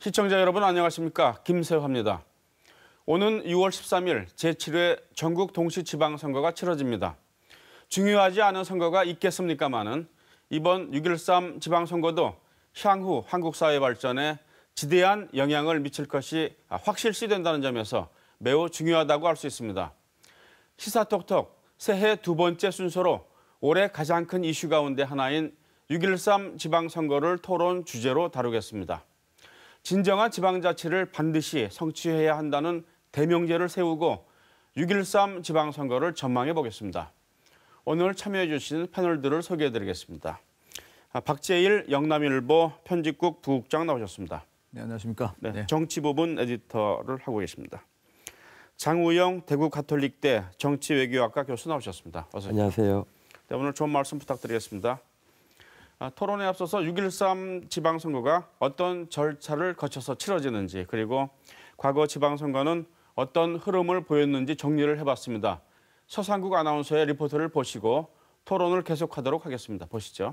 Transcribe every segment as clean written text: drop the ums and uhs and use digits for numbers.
시청자 여러분 안녕하십니까? 김세화입니다. 오는 6월 13일 제7회 전국 동시지방선거가 치러집니다. 중요하지 않은 선거가 있겠습니까마는 이번 6.13 지방선거도 향후 한국 사회 발전에 지대한 영향을 미칠 것이 확실시된다는 점에서 매우 중요하다고 할 수 있습니다. 시사톡톡 새해 두 번째 순서로 올해 가장 큰 이슈 가운데 하나인 6.13 지방선거를 토론 주제로 다루겠습니다. 진정한 지방자치를 반드시 성취해야 한다는 대명제를 세우고 6.13 지방선거를 전망해 보겠습니다. 오늘 참여해 주신 패널들을 소개해-드리겠습니다. 박재일 영남일보 편집국 부국장 나오셨습니다. 네, 안녕하십니까. 네, 정치부분 에디터를 하고 계십니다. 장우영 대구 가톨릭대 정치외교학과 교수 나오셨습니다. 어서 오십시오. 안녕하세요. 네, 오늘 좋은 말씀 부탁드리겠습니다. 토론에 앞서서 6.13 지방선거가 어떤 절차를 거쳐서 치러지는지 그리고 과거 지방선거는 어떤 흐름을 보였는지 정리를 해봤습니다. 서상국 아나운서의 리포트를 보시고 토론을 계속하도록 하겠습니다. 보시죠.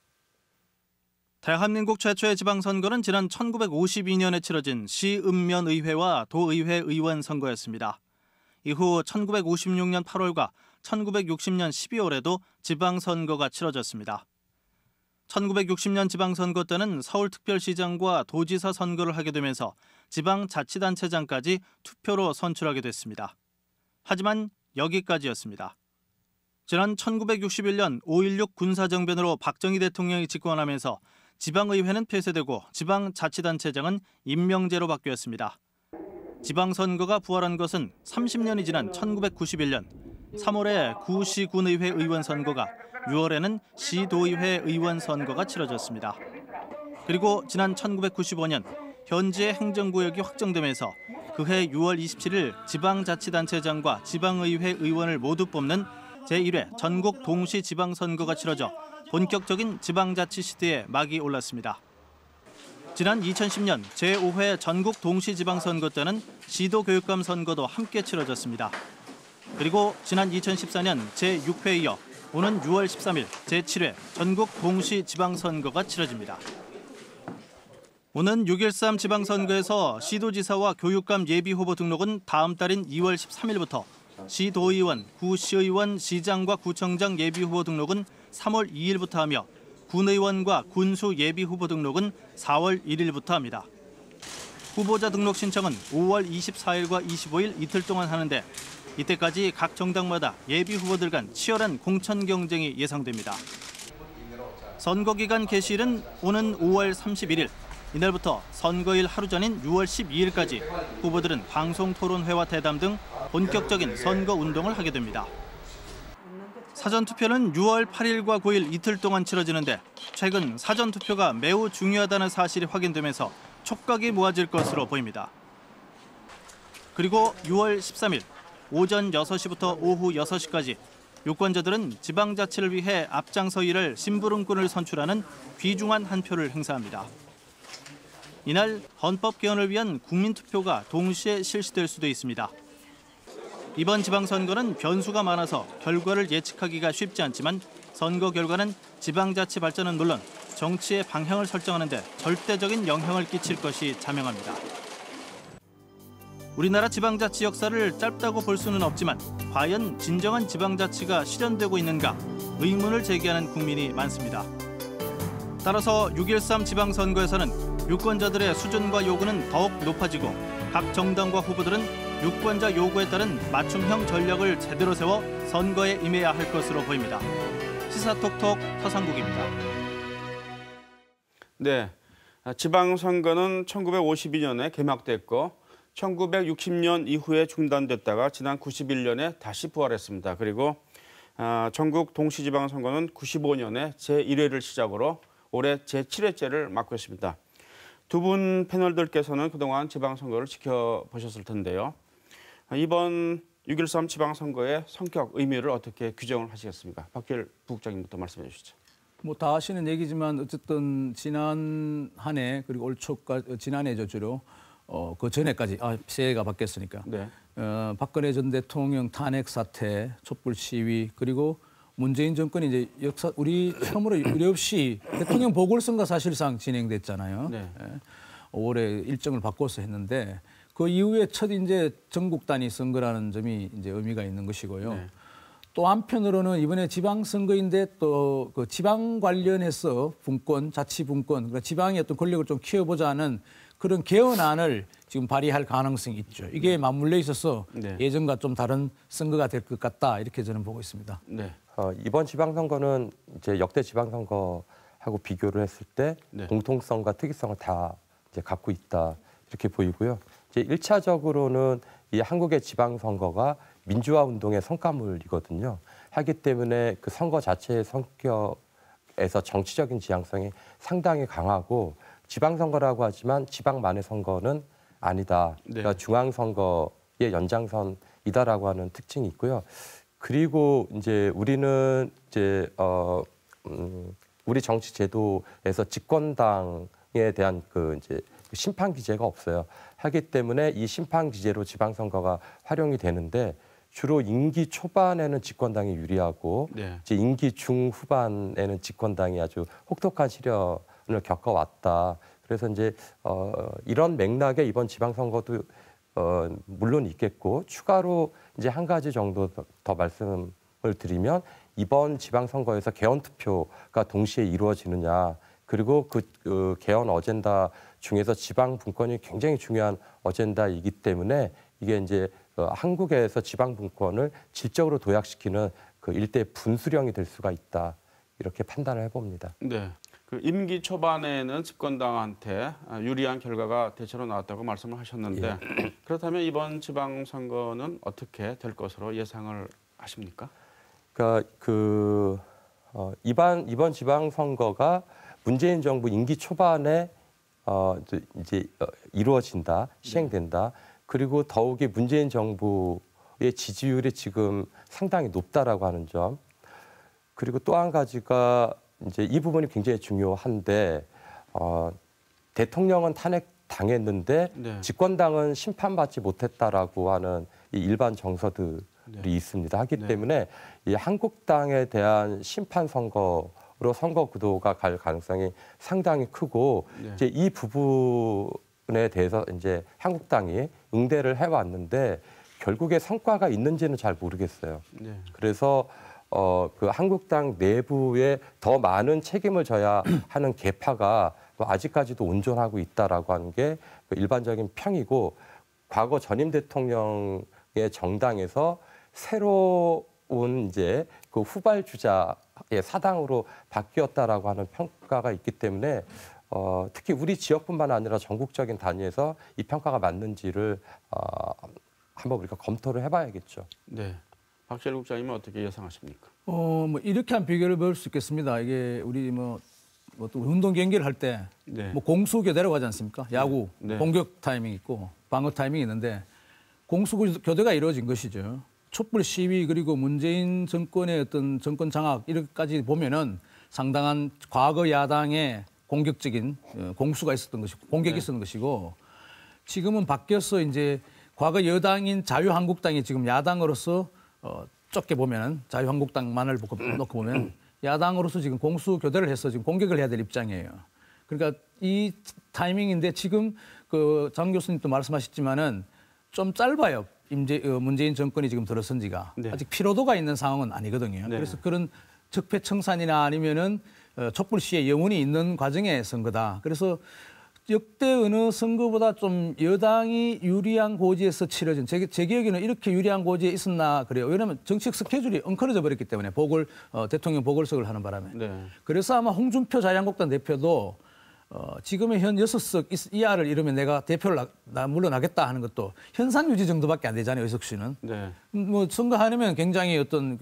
대한민국 최초의 지방선거는 지난 1952년에 치러진 시읍면의회와 도의회 의원 선거였습니다. 이후 1956년 8월과 1960년 12월에도 지방선거가 치러졌습니다. 1960년 지방선거 때는 서울특별시장과 도지사 선거를 하게 되면서 지방자치단체장까지 투표로 선출하게 됐습니다. 하지만 여기까지였습니다. 지난 1961년 5.16 군사정변으로 박정희 대통령이 집권하면서 지방의회는 폐쇄되고 지방자치단체장은 임명제로 바뀌었습니다. 지방선거가 부활한 것은 30년이 지난 1991년 3월에 구시군의회 의원 선거가 6월에는 시도의회 의원 선거가 치러졌습니다. 그리고 지난 1995년 현지의 행정구역이 확정되면서 그해 6월 27일 지방자치단체장과 지방의회 의원을 모두 뽑는 제1회 전국 동시지방선거가 치러져 본격적인 지방자치 시대에 막이 올랐습니다. 지난 2010년 제5회 전국 동시지방선거 때는 시도교육감 선거도 함께 치러졌습니다. 그리고 지난 2014년 제6회에 이어 오는 6월 13일 제7회 전국 동시지방선거가 치러집니다. 오는 6.13 지방선거에서 시도지사와 교육감 예비후보 등록은 다음 달인 2월 13일부터 시도의원, 구시의원, 시장과 구청장 예비후보 등록은 3월 2일부터 하며 군의원과 군수 예비후보 등록은 4월 1일부터 합니다. 후보자 등록 신청은 5월 24일과 25일 이틀 동안 하는데 이때까지 각 정당마다 예비후보들 간 치열한 공천 경쟁이 예상됩니다. 선거기간 개시일은 오는 5월 31일, 이날부터 선거일 하루 전인 6월 12일까지 후보들은 방송토론회와 대담 등 본격적인 선거운동을 하게 됩니다. 사전투표는 6월 8일과 9일 이틀 동안 치러지는데 최근 사전투표가 매우 중요하다는 사실이 확인되면서 촉각이 모아질 것으로 보입니다. 그리고 6월 13일 오전 6시부터 오후 6시까지 유권자들은 지방자치를 위해 앞장서 일할 심부름꾼을 선출하는 귀중한 한 표를 행사합니다. 이날 헌법 개헌을 위한 국민투표가 동시에 실시될 수도 있습니다. 이번 지방선거는 변수가 많아서 결과를 예측하기가 쉽지 않지만 선거 결과는 지방자치 발전은 물론 정치의 방향을 설정하는 데 절대적인 영향을 끼칠 것이 자명합니다. 우리나라 지방자치 역사를 짧다고 볼 수는 없지만 과연 진정한 지방자치가 실현되고 있는가 의문을 제기하는 국민이 많습니다. 따라서 6.13 지방선거에서는 유권자들의 수준과 요구는 더욱 높아지고 각 정당과 후보들은 유권자 요구에 따른 맞춤형 전략을 제대로 세워 선거에 임해야 할 것으로 보입니다. 시사톡톡 서상국입니다. 네, 지방선거는 1952년에 개막됐고 1960년 이후에 중단됐다가 지난 91년에 다시 부활했습니다. 그리고 전국 동시지방선거는 95년에 제1회를 시작으로 올해 제7회째를 맞고 있습니다. 두 분 패널들께서는 그동안 지방선거를 지켜보셨을 텐데요. 이번 6.13 지방선거의 성격, 의미를 어떻게 규정을 하시겠습니까? 박재일 부국장님부터 말씀해 주시죠. 뭐 다 아시는 얘기지만 어쨌든 지난 한 해 그리고 올 초까지 지난해죠 주로 그 전에까지 새해가 바뀌었으니까 네. 박근혜 전 대통령 탄핵 사태, 촛불 시위 그리고 문재인 정권이 이제 역사 우리 처음으로 유례 없이 대통령 보궐선거 사실상 진행됐잖아요. 네. 올해 일정을 바꿔서 했는데 그 이후에 첫 이제 전국 단위 선거라는 점이 이제 의미가 있는 것이고요. 네. 또 한편으로는 이번에 지방선거인데 또 그 지방 관련해서 분권, 자치분권, 그러니까 지방의 어떤 권력을 좀 키워보자는 그런 개헌안을 지금 발의할 가능성이 있죠. 이게 맞물려 있어서 네. 예전과 좀 다른 선거가 될 것 같다 이렇게 저는 보고 있습니다. 네. 이번 지방선거는 이제 역대 지방선거하고 비교를 했을 때 네. 공통성과 특이성을 다 이제 갖고 있다 이렇게 보이고요. 이제 1차적으로는 이 한국의 지방선거가 민주화 운동의 성과물이거든요. 하기 때문에 그 선거 자체의 성격에서 정치적인 지향성이 상당히 강하고 지방선거라고 하지만 지방만의 선거는 아니다. 네. 그러니까 중앙선거의 연장선이다라고 하는 특징이 있고요. 그리고 이제 우리는 이제 우리 정치 제도에서 집권당에 대한 그 이제 심판 기제가 없어요. 하기 때문에 이 심판 기제로 지방선거가 활용이 되는데 주로 임기 초반에는 집권당이 유리하고 네. 이제 임기 중후반에는 집권당이 아주 혹독한 시련을 겪어왔다. 그래서 이제 이런 맥락에 이번 지방선거도 물론 있겠고 추가로 이제 한 가지 정도 더 말씀을 드리면 이번 지방선거에서 개헌 투표가 동시에 이루어지느냐 그리고 그 개헌 어젠다 중에서 지방 분권이 굉장히 중요한 어젠다이기 때문에 이게 이제 한국에서 지방 분권을 질적으로 도약시키는 그 일대 분수령이 될 수가 있다 이렇게 판단을 해봅니다. 네. 그 임기 초반에는 집권당한테 유리한 결과가 대체로 나왔다고 말씀을 하셨는데 그렇다면 이번 지방선거는 어떻게 될 것으로 예상을 하십니까? 그러니까 이번 지방선거가 문재인 정부 임기 초반에 이제 이루어진다, 시행된다. 그리고 더욱이 문재인 정부의 지지율이 지금 상당히 높다라고 하는 점. 그리고 또 한 가지가 이제 이 부분이 굉장히 중요한데 대통령은 탄핵당했는데 네. 집권당은 심판받지 못했다라고 하는 이 일반 정서들이 있습니다. 하기 네. 때문에 이 한국당에 대한 심판 선거로 선거 구도가 갈 가능성이 상당히 크고 네. 이제 이 부분에 대해서 이제 한국당이 응대를 해왔는데 결국에 성과가 있는지는 잘 모르겠어요. 네. 그래서 그 한국당 내부에 더 많은 책임을 져야 하는 계파가 아직까지도 온전하고 있다라고 하는 게 일반적인 평이고 과거 전임 대통령의 정당에서 새로운 이제 그 후발주자의 사당으로 바뀌었다라고 하는 평가가 있기 때문에 특히 우리 지역뿐만 아니라 전국적인 단위에서 이 평가가 맞는지를 한번 우리가 검토를 해봐야겠죠. 네. 박시일 국장님은 어떻게 예상하십니까? 뭐 이렇게 한 비교를 볼 수 있겠습니다. 이게 우리 또 운동 경기를 할 때 네. 뭐 공수교대라고 하지 않습니까? 야구 네. 공격 타이밍이 있고 방어 타이밍이 있는데 공수교대가 이루어진 것이죠. 촛불 시위 그리고 문재인 정권의 어떤 정권 장악 이렇게까지 보면은 상당한 과거 야당의 공격적인 공수가 있었던 것이고 공격이 있었던 것이고 지금은 바뀌어서 이제 과거 여당인 자유한국당이 지금 야당으로서 좁게 보면은 자유한국당만을 놓고 보면 야당으로서 지금 공수교대를 해서 지금 공격을 해야 될 입장이에요. 그러니까 이 타이밍인데 지금 그 장 교수님도 말씀하셨지만은 좀 짧아요. 문재인 정권이 지금 들어선 지가 네. 아직 피로도가 있는 상황은 아니거든요. 네. 그래서 그런 적폐청산이나 아니면은 촛불 시위에 영혼이 있는 과정의 선거다. 그래서 역대 어느 선거보다 좀 여당이 유리한 고지에서 치러진 제 기억에는 이렇게 유리한 고지에 있었나 그래요. 왜냐하면 정치적 스케줄이 엉클어져 버렸기 때문에 대통령 보궐석을 하는 바람에. 네. 그래서 아마 홍준표 자유한국당 대표도 지금의 현 6석 이하를 이루면 내가 대표를 물러나겠다 하는 것도 현상 유지 정도밖에 안 되잖아요. 의석수는. 네. 뭐 선거하려면 굉장히 어떤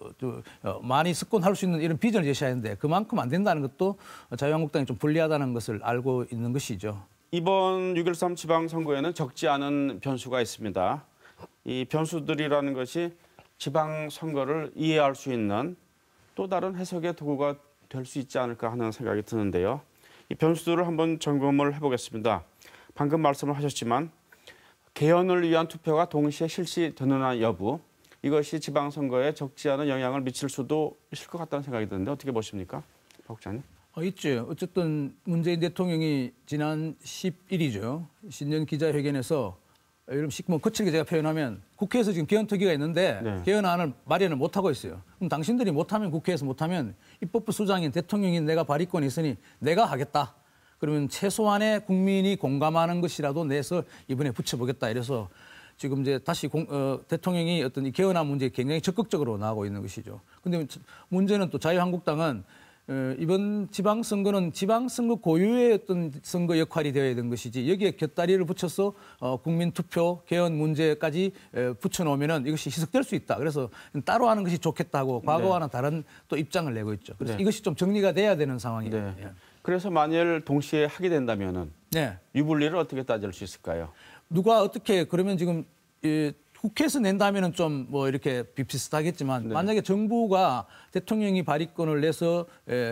많이 석권할 수 있는 이런 비전을 제시해야 하는데 그만큼 안 된다는 것도 자유한국당이 좀 불리하다는 것을 알고 있는 것이죠. 이번 6.13 지방선거에는 적지 않은 변수가 있습니다. 이 변수들이라는 것이 지방선거를 이해할 수 있는 또 다른 해석의 도구가 될 수 있지 않을까 하는 생각이 드는데요. 이 변수들을 한번 점검을 해보겠습니다. 방금 말씀을 하셨지만 개헌을 위한 투표가 동시에 실시되느냐 여부 이것이 지방선거에 적지 않은 영향을 미칠 수도 있을 것 같다는 생각이 드는데 어떻게 보십니까? 박 국장님? 있죠. 어쨌든 문재인 대통령이 지난 10일이죠. 신년 기자회견에서 이런 뭐 거칠게 제가 표현하면 국회에서 지금 개헌특위가 있는데 네. 개헌안을 마련을 못하고 있어요. 그럼 당신들이 못하면 국회에서 못하면 입법부 수장인 대통령인 내가 발의권이 있으니 내가 하겠다. 그러면 최소한의 국민이 공감하는 것이라도 내서 이번에 붙여보겠다. 이래서 지금 이제 다시 대통령이 어떤 이 개헌안 문제에 굉장히 적극적으로 나가고 있는 것이죠. 근데 문제는 또 자유한국당은 이번 지방선거는 지방선거 고유의 어떤 선거 역할이 되어야 되는 것이지 여기에 곁다리를 붙여서 국민투표 개헌 문제까지 붙여놓으면 이것이 희석될 수 있다. 그래서 따로 하는 것이 좋겠다고 과거와는 다른 또 입장을 내고 있죠. 그래서 네. 이것이 좀 정리가 돼야 되는 상황이에요. 네. 예. 그래서 만일 동시에 하게 된다면은 네. 유불리를 어떻게 따질 수 있을까요? 누가 어떻게 그러면 지금 국회에서 낸다면은 좀 뭐 이렇게 비슷하겠지만 네. 만약에 정부가 대통령이 발의권을 내서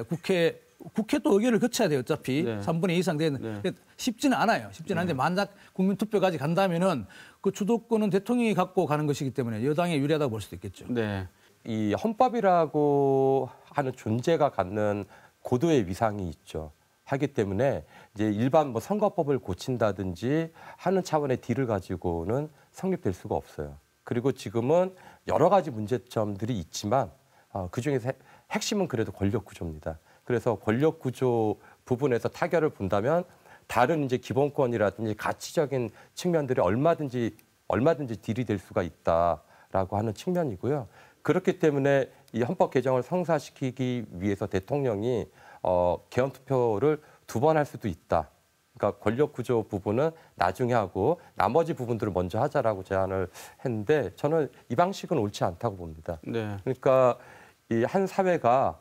국회도 의결을 거쳐야 돼요. 어차피 네. 3분의 2 이상 되는 쉽지는 않아요. 쉽지는 않은데 만약 국민투표까지 간다면은 그 주도권은 대통령이 갖고 가는 것이기 때문에 여당에 유리하다고 볼 수도 있겠죠. 네. 이 헌법이라고 하는 존재가 갖는 고도의 위상이 있죠. 하기 때문에 이제 일반 뭐 선거법을 고친다든지 하는 차원의 딜을 가지고는 성립될 수가 없어요. 그리고 지금은 여러 가지 문제점들이 있지만 그중에서 핵심은 그래도 권력 구조입니다. 그래서 권력 구조 부분에서 타결을 본다면 다른 이제 기본권이라든지 가치적인 측면들이 얼마든지 딜이 될 수가 있다라고 하는 측면이고요. 그렇기 때문에 이 헌법 개정을 성사시키기 위해서 대통령이 개헌 투표를 2번 할 수도 있다. 그러니까 권력 구조 부분은 나중에 하고 나머지 부분들을 먼저 하자라고 제안을 했는데 저는 이 방식은 옳지 않다고 봅니다. 네. 그러니까 이 한 사회가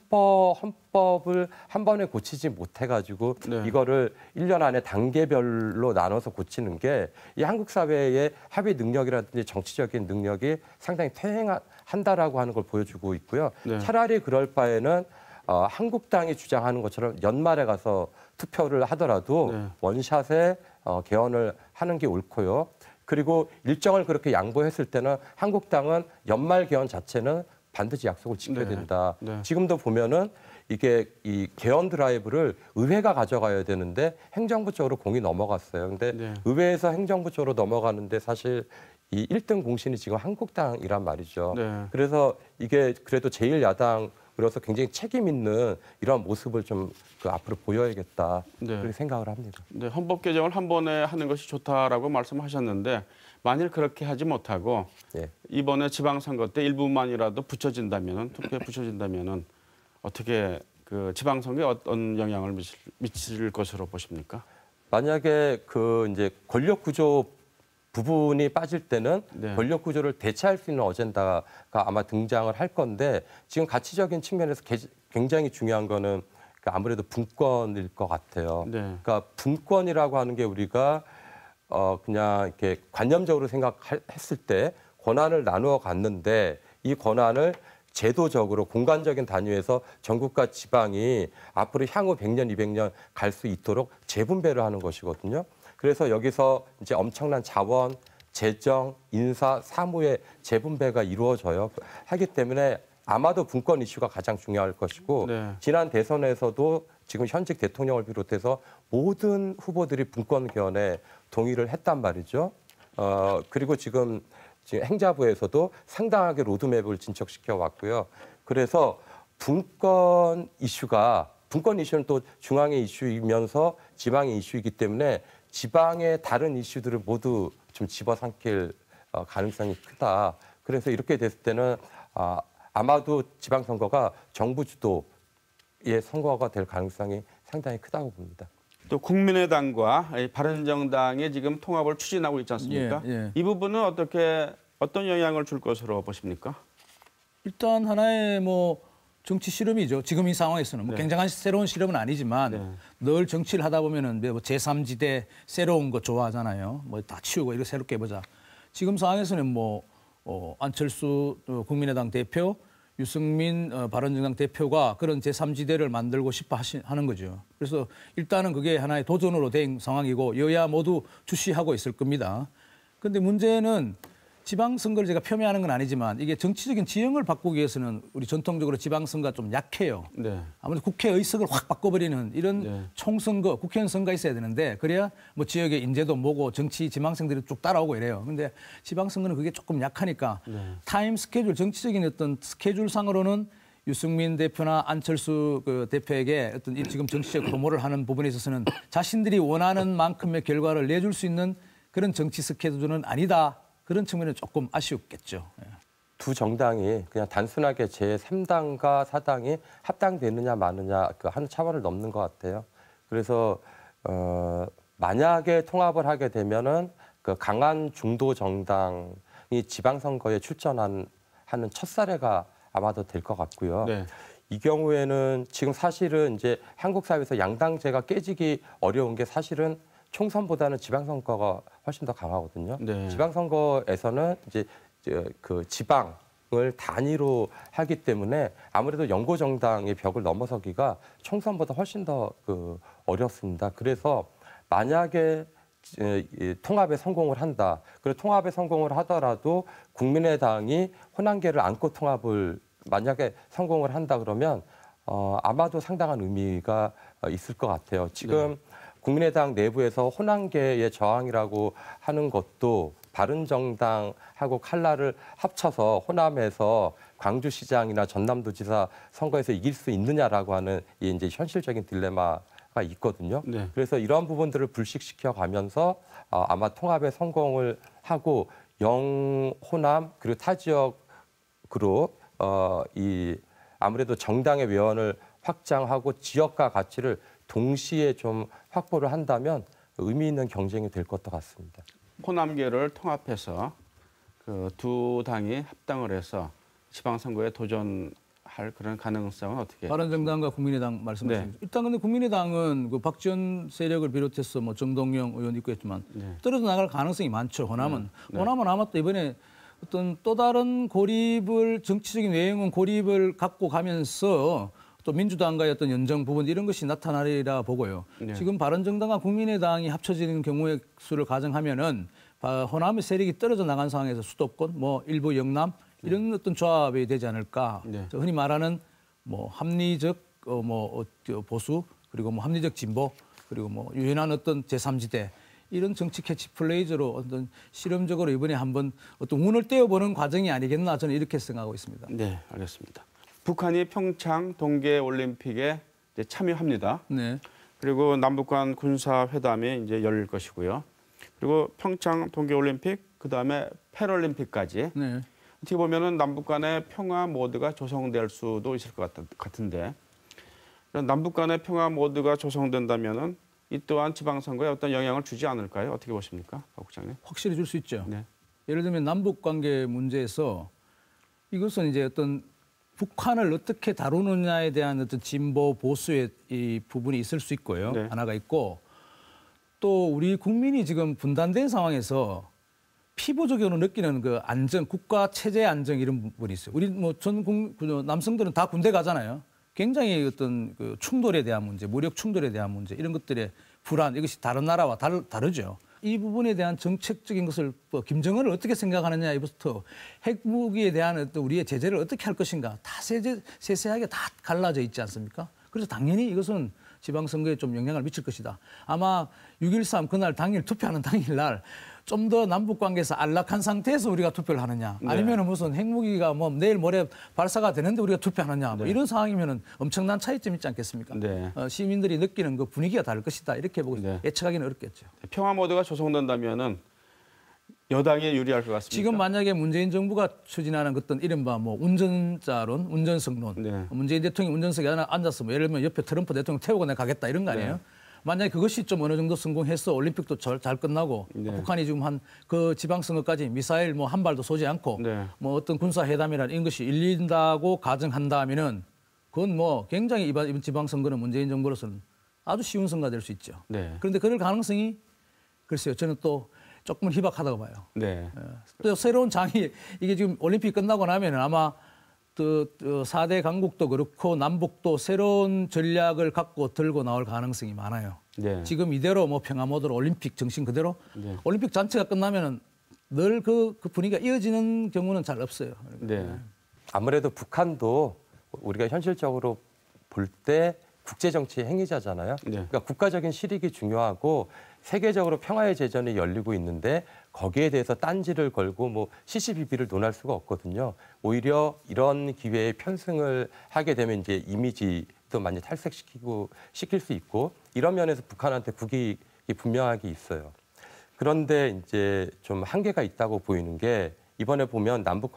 헌법을 한 번에 고치지 못해가지고 네. 이거를 1년 안에 단계별로 나눠서 고치는 게 이 한국 사회의 합의 능력이라든지 정치적인 능력이 상당히 퇴행한다라고 하는 걸 보여주고 있고요. 네. 차라리 그럴 바에는 한국당이 주장하는 것처럼 연말에 가서 투표를 하더라도 네. 원샷에 개헌을 하는 게 옳고요. 그리고 일정을 그렇게 양보했을 때는 한국당은 연말 개헌 자체는 반드시 약속을 지켜야 네. 된다. 네. 지금도 보면은 이게 이 개헌 드라이브를 의회가 가져가야 되는데 행정부 쪽으로 공이 넘어갔어요. 근데 네. 의회에서 행정부 쪽으로 넘어가는데 사실 이 1등 공신이 지금 한국당이란 말이죠. 네. 그래서 이게 그래도 제1야당으로서 굉장히 책임 있는 이런 모습을 좀 앞으로 보여야겠다. 네. 그렇게 생각을 합니다. 네, 헌법 개정을 한 번에 하는 것이 좋다라고 말씀하셨는데 만일 그렇게 하지 못하고 예. 이번에 지방선거 때 일부만이라도 붙여진다면은 투표에 붙여진다면은 어떻게 그 지방선거에 어떤 영향을 미칠 것으로 보십니까? 만약에 그 이제 권력 구조 부분이 빠질 때는 네. 권력 구조를 대체할 수 있는 어젠다가 아마 등장을 할 건데 지금 가치적인 측면에서 굉장히 중요한 거는 아무래도 분권일 것 같아요. 네. 그러니까 분권이라고 하는 게 우리가 그냥 이렇게 관념적으로 생각했을 때 권한을 나누어 갔는데 이 권한을 제도적으로 공간적인 단위에서 전국과 지방이 앞으로 향후 100년, 200년 갈 수 있도록 재분배를 하는 것이거든요. 그래서 여기서 이제 엄청난 자원, 재정, 인사, 사무의 재분배가 이루어져요. 하기 때문에 아마도 분권 이슈가 가장 중요할 것이고 네. 지난 대선에서도 지금 현직 대통령을 비롯해서 모든 후보들이 분권 개헌에 동의를 했단 말이죠. 그리고 지금 행자부에서도 상당하게 로드맵을 진척시켜 왔고요. 그래서 분권 이슈는 또 중앙의 이슈이면서 지방의 이슈이기 때문에 지방의 다른 이슈들을 모두 좀 집어삼킬 가능성이 크다. 그래서 이렇게 됐을 때는 아마도 지방선거가 정부 주도의 선거가 될 가능성이 상당히 크다고 봅니다. 또 국민의당과 바른정당이 지금 통합을 추진하고 있지 않습니까? 예. 이 부분은 어떤 영향을 줄 것으로 보십니까? 일단 하나의 뭐 정치 실험이죠. 지금 이 상황에서는 뭐 네. 굉장한 새로운 실험은 아니지만 네. 늘 정치를 하다 보면은 뭐 제3지대 새로운 거 좋아하잖아요. 뭐 다 치우고 이거 새롭게 해보자. 지금 상황에서는 뭐 안철수 국민의당 대표, 유승민 바른정당 대표가 그런 제3지대를 만들고 싶어 하는 거죠. 그래서 일단은 그게 하나의 도전으로 된 상황이고 여야 모두 주시하고 있을 겁니다. 그런데 문제는 지방선거를 제가 폄훼하는 건 아니지만 이게 정치적인 지형을 바꾸기 위해서는 우리 전통적으로 지방선거가 좀 약해요. 네. 아무래도 국회 의석을 확 바꿔버리는 이런 네. 총선거, 국회의원 선거가 있어야 되는데 그래야 뭐 지역의 인재도 모고 정치 지망생들이 쭉 따라오고 이래요. 근데 지방선거는 그게 조금 약하니까 타임 스케줄, 정치적인 어떤 스케줄상으로는 유승민 대표나 안철수 그 대표에게 어떤 지금 정치적 도모를 하는 부분에 있어서는 자신들이 원하는 만큼의 결과를 내줄 수 있는 그런 정치 스케줄은 아니다. 그런 측면은 조금 아쉬웠겠죠. 두 정당이 그냥 단순하게 제3당과 4당이 합당되느냐 마느냐 그 한 차원을 넘는 것 같아요. 그래서 만약에 통합을 하게 되면은 그 강한 중도 정당이 지방선거에 출전하는 첫 사례가 아마도 될 것 같고요. 네. 이 경우에는 지금 사실은 이제 한국 사회에서 양당제가 깨지기 어려운 게 사실은 총선보다는 지방선거가 훨씬 더 강하거든요. 네. 지방선거에서는 이제 그 지방을 단위로 하기 때문에 아무래도 연고정당의 벽을 넘어서기가 총선보다 훨씬 더 어렵습니다. 그래서 만약에 통합에 성공을 한다. 그리고 통합에 성공을 하더라도 국민의당이 호남계를 안고 통합을 만약에 성공을 한다 그러면 아마도 상당한 의미가 있을 것 같아요. 지금 국민의당 내부에서 호남계의 저항이라고 하는 것도 바른정당하고 칼라를 합쳐서 호남에서 광주시장이나 전남도지사 선거에서 이길 수 있느냐라고 하는 이제 현실적인 딜레마가 있거든요. 네. 그래서 이러한 부분들을 불식시켜 가면서 아마 통합에 성공을 하고 영호남 그리고 타 지역으로 이 아무래도 정당의 외연을 확장하고 지역과 가치를 동시에 좀 확보를 한다면 의미 있는 경쟁이 될 것도 같습니다. 호남계를 통합해서 그 두 당이 합당을 해서 지방선거에 도전할 그런 가능성은 어떻게? 바른정당과 국민의당 말씀하셨습니다. 일단 근데 국민의당은 그 박지원 세력을 비롯해서 뭐 정동영 의원 있고 했지만 떨어져 나갈 가능성이 많죠. 호남은. 호남은 아마 또 이번에 어떤 또 다른 고립을 정치적인 외형은 고립을 갖고 가면서 또 민주당과의 어떤 연정 부분 이런 것이 나타나리라 보고요. 지금 바른정당과 국민의당이 합쳐지는 경우의 수를 가정하면은 호남의 세력이 떨어져 나간 상황에서 수도권, 뭐 일부 영남 이런 어떤 조합이 되지 않을까. 흔히 말하는 뭐 합리적 보수 그리고 뭐 합리적 진보 그리고 뭐 유연한 어떤 제3지대 이런 정치 캐치플레이즈로 어떤 실험적으로 이번에 한번 어떤 운을 떼어보는 과정이 아니겠나 저는 이렇게 생각하고 있습니다. 네, 알겠습니다. 북한이 평창 동계올림픽에 이제 참여합니다. 네. 그리고 남북 간 군사회담이 이제 열릴 것이고요. 그리고 평창 동계올림픽, 그다음에 패럴림픽까지 네. 어떻게 보면은 남북 간의 평화 모드가 조성될 수도 있을 것 같은데 남북 간의 평화 모드가 조성된다면은 이 또한 지방선거에 어떤 영향을 주지 않을까요? 어떻게 보십니까, 박 국장님? 확실히 줄 수 있죠. 네. 예를 들면 남북 관계 문제에서 이것은 이제 어떤 북한을 어떻게 다루느냐에 대한 어떤 진보 보수의 이 부분이 있을 수 있고요. 네. 하나가 있고 또 우리 국민이 지금 분단된 상황에서 피부적으로 느끼는 그 안정, 국가 체제 안정 이런 부분이 있어요. 우리 뭐 남성들은 다 군대 가잖아요. 굉장히 어떤 그 충돌에 대한 문제, 무력 충돌에 대한 문제 이런 것들의 불안 이것이 다른 나라와 다르죠. 이 부분에 대한 정책적인 것을 김정은을 어떻게 생각하느냐 이부터 핵무기에 대한 어떤 우리의 제재를 어떻게 할 것인가 다 세세하게 다 갈라져 있지 않습니까? 그래서 당연히 이것은 지방선거에 좀 영향을 미칠 것이다. 아마 6.13 그날 당일 투표하는 당일날 좀 더 남북 관계에서 안락한 상태에서 우리가 투표를 하느냐, 아니면 무슨 핵무기가 뭐 내일 모레 발사가 되는데 우리가 투표하느냐, 뭐 이런 상황이면은 엄청난 차이점이 있지 않겠습니까? 시민들이 느끼는 그 분위기가 다를 것이다 이렇게 보고 예측하기는 어렵겠죠. 평화 모드가 조성된다면은 여당에 유리할 것 같습니다. 지금 만약에 문재인 정부가 추진하는 어떤 이른바 뭐 운전자론, 운전석론, 문재인 대통령이 운전석에 앉아서 뭐 예를 들면 옆에 트럼프 대통령 태우고 내가 가겠다 이런 거 아니에요? 만약에 그것이 좀 어느 정도 성공해서 올림픽도 잘 끝나고 북한이 지금 한 그 지방선거까지 미사일 뭐 한 발도 쏘지 않고 뭐 어떤 군사회담이라는 이런 것이 열린다고 가정한다면은 그건 뭐 굉장히 이번 지방선거는 문재인 정부로서는 아주 쉬운 선거가 될 수 있죠. 그런데 그럴 가능성이 글쎄요. 저는 또 조금은 희박하다고 봐요. 또 새로운 장이 이게 지금 올림픽 끝나고 나면은 아마 또 4대 강국도 그렇고 남북도 새로운 전략을 갖고 들고 나올 가능성이 많아요. 지금 이대로 뭐 평화 모드로 올림픽 정신 그대로 올림픽 전체가 끝나면은 늘 그 분위기가 이어지는 경우는 잘 없어요. 네. 아무래도 북한도 우리가 현실적으로 볼 때 국제정치 행위자잖아요. 네. 그러니까 국가적인 실익이 중요하고 세계적으로 평화의 제전이 열리고 있는데 거기에 대해서 딴지를 걸고 뭐 시시비비를 논할 수가 없거든요. 오히려 이런 기회에 편승을 하게 되면 이제 이미지도 많이 시킬 수 있고 이런 면에서 북한한테 국익이 분명하게 있어요. 그런데 이제 좀 한계가 있다고 보이는 게 이번에 보면 남북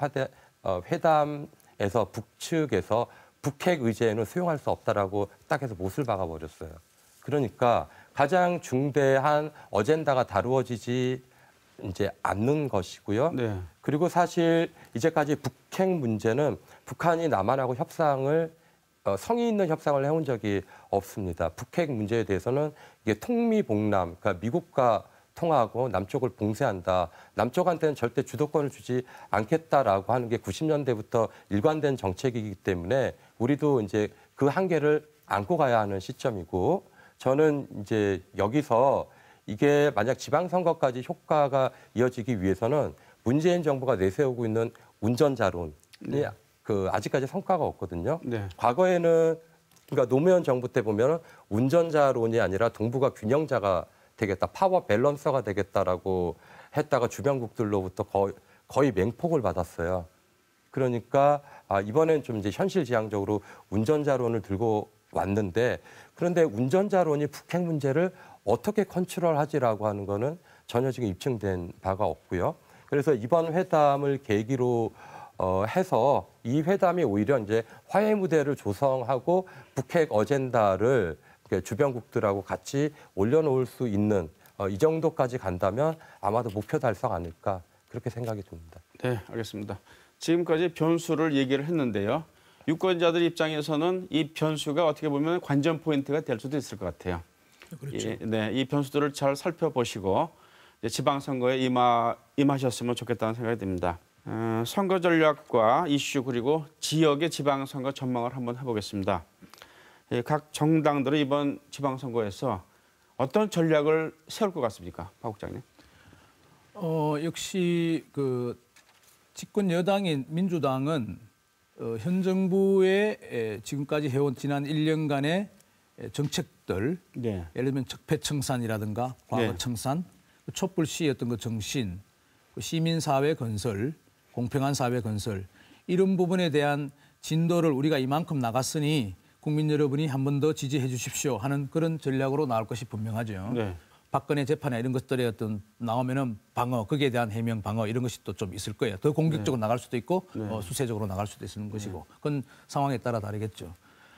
회담에서 북측에서 북핵 의제는 수용할 수 없다라고 딱 해서 못을 박아버렸어요. 그러니까 가장 중대한 어젠다가 다루어지지 이제 않는 것이고요. 네. 그리고 사실 이제까지 북핵 문제는 북한이 남한하고 협상을 성의 있는 협상을 해온 적이 없습니다. 북핵 문제에 대해서는 이게 통미봉남, 그러니까 미국과 통하고 남쪽을 봉쇄한다. 남쪽한테는 절대 주도권을 주지 않겠다라고 하는 게 90년대부터 일관된 정책이기 때문에 우리도 이제 그 한계를 안고 가야 하는 시점이고 저는 이제 여기서 이게 만약 지방선거까지 효과가 이어지기 위해서는 문재인 정부가 내세우고 있는 운전자론이 아직까지 성과가 없거든요. 네. 과거에는 그러니까 노무현 정부 때 보면 운전자론이 아니라 동북아 균형자가 되겠다, 파워 밸런서가 되겠다라고 했다가 주변국들로부터 거의 맹폭을 받았어요. 그러니까 이번엔 좀 이제 현실지향적으로 운전자론을 들고 왔는데 그런데 운전자론이 북핵 문제를 어떻게 컨트롤하지라고 하는 거는 전혀 지금 입증된 바가 없고요. 그래서 이번 회담을 계기로 해서 이 회담이 오히려 이제 화해 무대를 조성하고 북핵 어젠다를 주변국들하고 같이 올려놓을 수 있는 이 정도까지 간다면 아마도 목표 달성 아닐까 그렇게 생각이 듭니다. 네, 알겠습니다. 지금까지 변수를 얘기를 했는데요. 유권자들 입장에서는 이 변수가 어떻게 보면 관전 포인트가 될 수도 있을 것 같아요. 그렇죠. 네, 이 변수들을 잘 살펴보시고 이제 지방선거에 임하셨으면 좋겠다는 생각이 듭니다. 선거 전략과 이슈 그리고 지역의 지방선거 전망을 한번 해보겠습니다. 각 정당들은 이번 지방선거에서 어떤 전략을 세울 것 같습니까, 박 국장님? 역시 그 집권 여당인 민주당은 현 정부의 지금까지 해온 지난 1년간의 정책들, 네. 예를 들면 적폐청산이라든가 과거청산, 촛불 시의 어떤 그 정신, 시민사회 건설, 공평한 사회 건설 이런 부분에 대한 진도를 우리가 이만큼 나갔으니 국민 여러분이 한 번 더 지지해 주십시오 하는 그런 전략으로 나올 것이 분명하죠. 네. 박근혜 재판에 이런 것들이 어떤 나오면은 방어, 거기에 대한 해명 방어 이런 것이 또 좀 있을 거예요. 더 공격적으로 나갈 수도 있고 수세적으로 나갈 수도 있는 것이고 그건 상황에 따라 다르겠죠.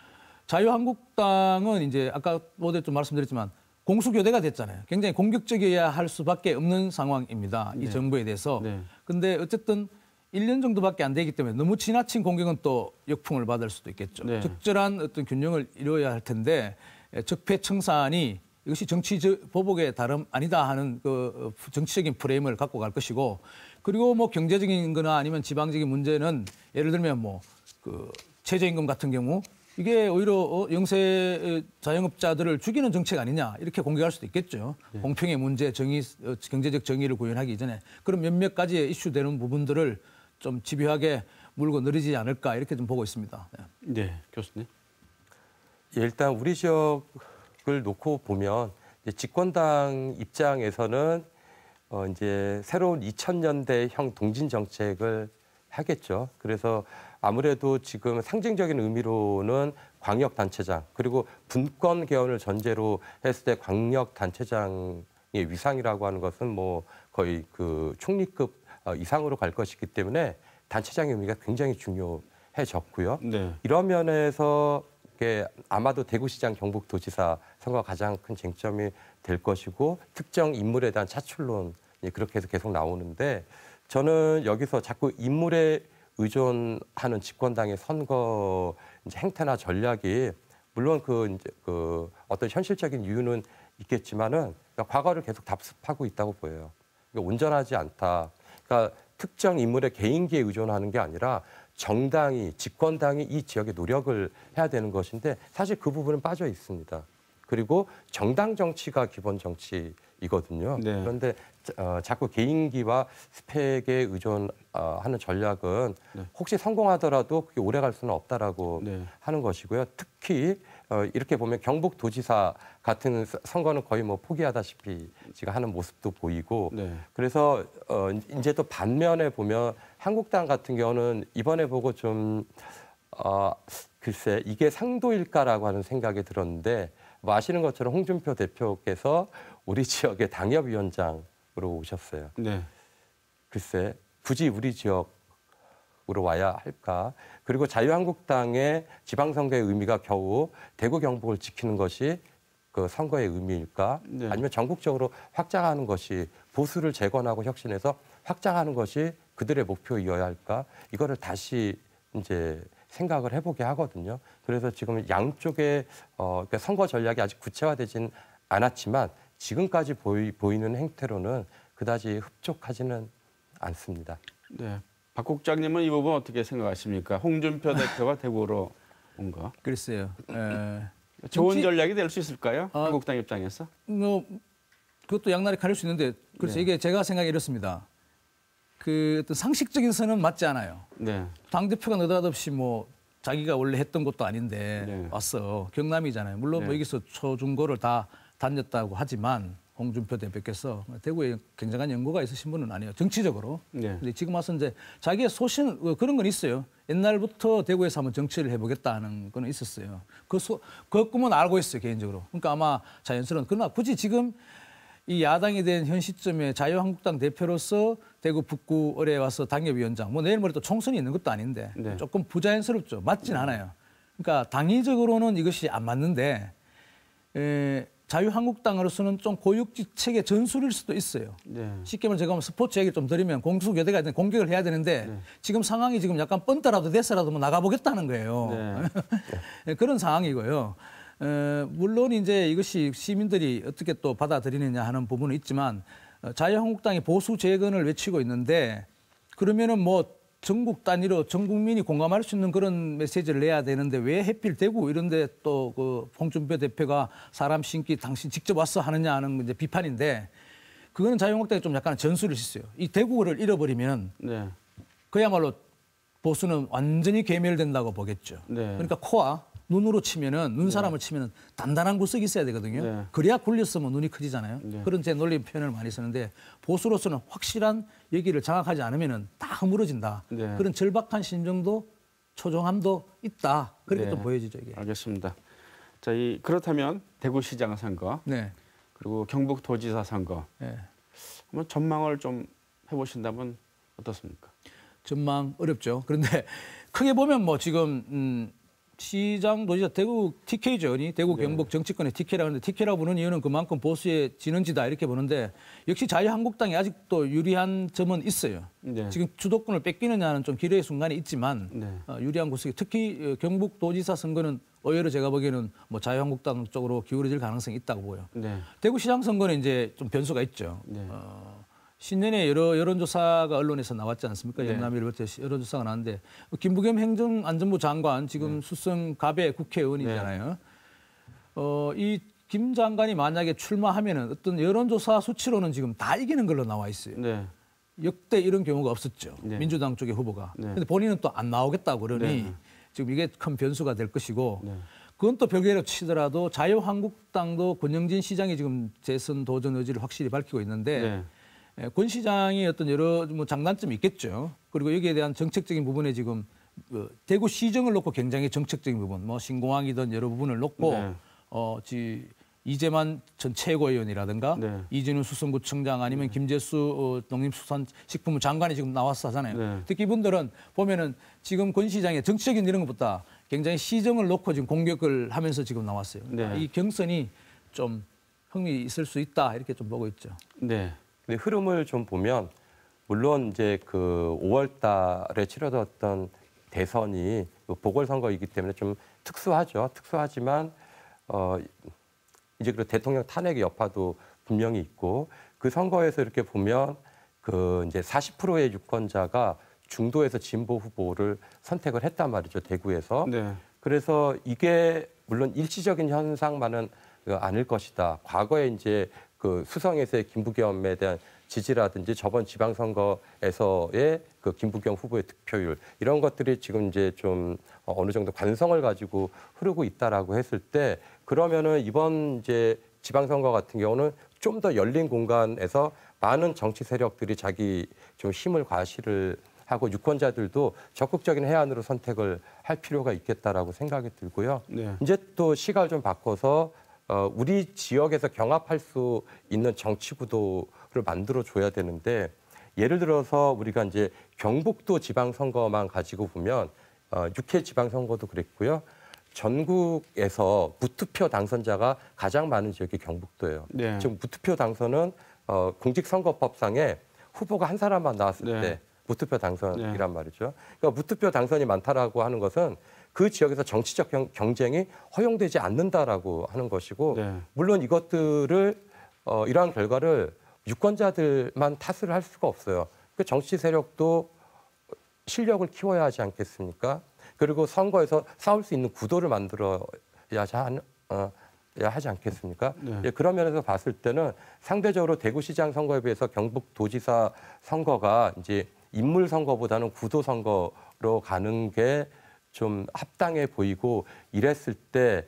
자유한국당은 이제 아까 모두 좀 말씀드렸지만 공수교대가 됐잖아요. 굉장히 공격적이어야 할 수밖에 없는 상황입니다. 이 정부에 대해서. 근데 어쨌든 1년 정도밖에 안 되기 때문에 너무 지나친 공격은 또 역풍을 받을 수도 있겠죠. 네. 적절한 어떤 균형을 이루어야 할 텐데 적폐청산이 이것이 정치 보복의 다름 아니다 하는 그 정치적인 프레임을 갖고 갈 것이고 그리고 뭐 경제적인 거나 아니면 지방적인 문제는 예를 들면 뭐 그 최저임금 같은 경우 이게 오히려 영세 자영업자들을 죽이는 정책 아니냐 이렇게 공격할 수도 있겠죠. 네. 공평의 문제, 정의, 경제적 정의를 구현하기 이전에 그런 몇몇 가지의 이슈되는 부분들을 좀 집요하게 물고 늘리지 않을까 이렇게 좀 보고 있습니다. 네, 교수님. 예, 일단 우리 지역을 놓고 보면 이제 집권당 입장에서는 이제 새로운 2000년대형 동진 정책을 하겠죠. 그래서 아무래도 지금 상징적인 의미로는 광역단체장 그리고 분권 개헌을 전제로 했을 때 광역단체장의 위상이라고 하는 것은 뭐 거의 그 총리급 이상으로 갈 것이기 때문에 단체장의 의미가 굉장히 중요해졌고요. 네. 이런 면에서 아마도 대구시장 경북도지사 선거가 가장 큰 쟁점이 될 것이고 특정 인물에 대한 차출론이 그렇게 해서 계속 나오는데 저는 여기서 자꾸 인물에 의존하는 집권당의 선거 이제 행태나 전략이 물론 그 어떤 현실적인 이유는 있겠지만은 그러니까 과거를 계속 답습하고 있다고 보여요. 그러니까 온전하지 않다. 그러니까 특정 인물의 개인기에 의존하는 게 아니라 정당이 집권당이 이 지역에 노력을 해야 되는 것인데 사실 그 부분은 빠져 있습니다. 그리고 정당 정치가 기본 정치이거든요. 네. 그런데 자꾸 개인기와 스펙에 의존하는 전략은 네. 혹시 성공하더라도 그게 오래 갈 수는 없다라고 네. 하는 것이고요. 특히 이렇게 보면 경북도지사 같은 선거는 거의 뭐 포기하다시피 지금 하는 모습도 보이고 네. 그래서 이제 또 반면에 보면 한국당 같은 경우는 이번에 보고 좀 글쎄 이게 상도일까라고 하는 생각이 들었는데 뭐 아시는 것처럼 홍준표 대표께서 우리 지역의 당협위원장으로 오셨어요. 네. 글쎄 굳이 우리 지역으로 와야 할까? 그리고 자유한국당의 지방선거의 의미가 겨우 대구 경북을 지키는 것이 그 선거의 의미일까? 네. 아니면 전국적으로 확장하는 것이 보수를 재건하고 혁신해서 확장하는 것이 그들의 목표이어야 할까? 이거를 다시 이제 생각을 해보게 하거든요. 그래서 지금 양쪽의 그러니까 선거 전략이 아직 구체화되진 않았지만 지금까지 보이는 행태로는 그다지 흡족하지는 않습니다. 네. 박 국장님은 이 부분 어떻게 생각하십니까? 홍준표 대표가 대구로 온 거. 글쎄요. 좋은 정치- 전략이 될 수 있을까요? 한국당 입장에서? 뭐 그것도 양날이 가릴 수 있는데 그래서 네. 이게 제가 생각이 이렇습니다. 그 어떤 상식적인 선은 맞지 않아요. 네. 당 대표가 느닷없이 뭐 자기가 원래 했던 것도 아닌데 네. 왔어. 경남이잖아요. 물론 뭐 네. 여기서 초중고를 다 다녔다고 하지만 홍준표 대표께서 대구에 굉장한 연고가 있으신 분은 아니에요. 정치적으로. 네. 근데 지금 와서 이제 자기의 소신 그런 건 있어요. 옛날부터 대구에서 한번 정치를 해보겠다 하는 거는 있었어요. 그 꿈은 알고 있어요 개인적으로. 그러니까 아마 자연스러운. 그러나 굳이 지금 이 야당이 된 현 시점에 자유한국당 대표로서 대구 북구을에 와서 당협위원장, 뭐 내일 모레 또 총선이 있는 것도 아닌데 네. 조금 부자연스럽죠. 맞진 않아요. 그러니까 당위적으로는 이것이 안 맞는데 자유한국당으로서는 좀 고육지책의 전술일 수도 있어요. 네. 쉽게 말해서 제가 한번 스포츠 얘기를 좀 드리면 공수교대가 있는 공격을 해야 되는데 네. 지금 상황이 지금 약간 뻔떠라도 됐어라도 뭐 나가보겠다는 거예요. 네. 그런 상황이고요. 물론 이제 이것이 시민들이 어떻게 또 받아들이느냐 하는 부분은 있지만 자유한국당이 보수 재건을 외치고 있는데 그러면은 뭐 전국 단위로 전 국민이 공감할 수 있는 그런 메시지를 내야 되는데 왜 해필 대구 이런데 또 그 홍준표 대표가 사람 신기 당신 직접 와서 하느냐 하는 이제 비판인데 그거는 자유한국당이 좀 약간 전술을 있어요. 이 대구를 잃어버리면 네. 그야말로 보수는 완전히 괴멸된다고 보겠죠. 네. 그러니까 코와 눈으로 치면은 눈사람을 치면은 단단한 구석이 있어야 되거든요. 네. 그래야 굴렸으면 눈이 커지잖아요. 네. 그런 제 논리 표현을 많이 쓰는데 보수로서는 확실한 얘기를 장악하지 않으면은 다 허물어진다. 네. 그런 절박한 심정도 초종함도 있다. 그렇게 네. 좀 보여지죠 이게. 알겠습니다. 자, 그렇다면 대구시장 선거 네. 그리고 경북도지사 선거 네. 한번 전망을 좀 해보신다면 어떻습니까? 전망 어렵죠. 그런데 크게 보면 뭐 지금 시장 도지사 대구 TK죠. 대구 네. 경북 정치권의 TK라고 하는데 TK라고 부르는 이유는 그만큼 보수의 진원지다 이렇게 보는데 역시 자유한국당이 아직도 유리한 점은 있어요. 네. 지금 주도권을 뺏기느냐는 좀 기로의 순간이 있지만 네. 유리한 구석이 특히 경북도지사 선거는 의외로 제가 보기에는 뭐 자유한국당 쪽으로 기울어질 가능성이 있다고 보여요. 네. 대구시장 선거는 이제 좀 변수가 있죠. 네. 신년에 여러 여론조사가 언론에서 나왔지 않습니까? 네. 연남일보때 여론조사가 나왔는데 김부겸 행정안전부 장관 지금 수성 갑의 국회의원이잖아요. 이 김 장관이 만약에 출마하면은 어떤 여론조사 수치로는 지금 다 이기는 걸로 나와 있어요. 네. 역대 이런 경우가 없었죠. 네. 민주당 쪽의 후보가. 네. 근데 본인은 또 안 나오겠다고 그러니 네. 지금 이게 큰 변수가 될 것이고 네. 그건 또 별개로 치더라도 자유한국당도 권영진 시장이 지금 재선 도전 의지를 확실히 밝히고 있는데 권 시장이 어떤 여러 뭐 장단점이 있겠죠. 그리고 여기에 대한 정책적인 부분에 지금 대구 시정을 놓고 굉장히 정책적인 부분, 뭐 신공항이든 여러 부분을 놓고 네. 이재만 전 최고위원이라든가 네. 이진우 수성구청장 아니면 김재수 농림수산식품부 장관이 지금 나와서 하잖아요. 네. 특히 이분들은 보면은 지금 권 시장의 정치적인 이런 것보다 굉장히 시정을 놓고 지금 공격을 하면서 지금 나왔어요. 네. 이 경선이 좀 흥미 있을 수 있다 이렇게 좀 보고 있죠. 네. 근데 흐름을 좀 보면 물론 이제 그 5월 달에 치러졌던 대선이 보궐선거이기 때문에 좀 특수하죠. 특수하지만 이제 그 대통령 탄핵의 여파도 분명히 있고 그 선거에서 이렇게 보면 그 이제 40%의 유권자가 중도에서 진보 후보를 선택을 했단 말이죠. 대구에서. 네. 그래서 이게 물론 일시적인 현상만은 않을 것이다. 과거에 이제 그 수성에서의 김부겸에 대한 지지라든지 저번 지방선거에서의 그 김부겸 후보의 득표율 이런 것들이 지금 이제 좀 어느 정도 관성을 가지고 흐르고 있다라고 했을 때 그러면은 이번 이제 지방선거 같은 경우는 좀 더 열린 공간에서 많은 정치 세력들이 자기 좀 힘을 과시를 하고 유권자들도 적극적인 해안으로 선택을 할 필요가 있겠다라고 생각이 들고요. 네. 이제 또 시각을 좀 바꿔서 우리 지역에서 경합할 수 있는 정치 구도를 만들어 줘야 되는데 예를 들어서 우리가 이제 경북도 지방선거만 가지고 보면 6회 지방선거도 그랬고요. 전국에서 무투표 당선자가 가장 많은 지역이 경북도예요. 네. 지금 무투표 당선은 공직선거법상에 후보가 한 사람만 나왔을 네. 때 무투표 당선이란 말이죠. 그러니까 무투표 당선이 많다라고 하는 것은 그 지역에서 정치적 경쟁이 허용되지 않는다라고 하는 것이고 네. 물론 이것들을 이러한 결과를 유권자들만 탓을 할 수가 없어요. 그 정치 세력도 실력을 키워야 하지 않겠습니까? 그리고 선거에서 싸울 수 있는 구도를 만들어야 하지 않겠습니까? 네. 예, 그런 면에서 봤을 때는 상대적으로 대구시장 선거에 비해서 경북도지사 선거가 이제 인물 선거보다는 구도 선거로 가는 게 좀 합당해 보이고 이랬을 때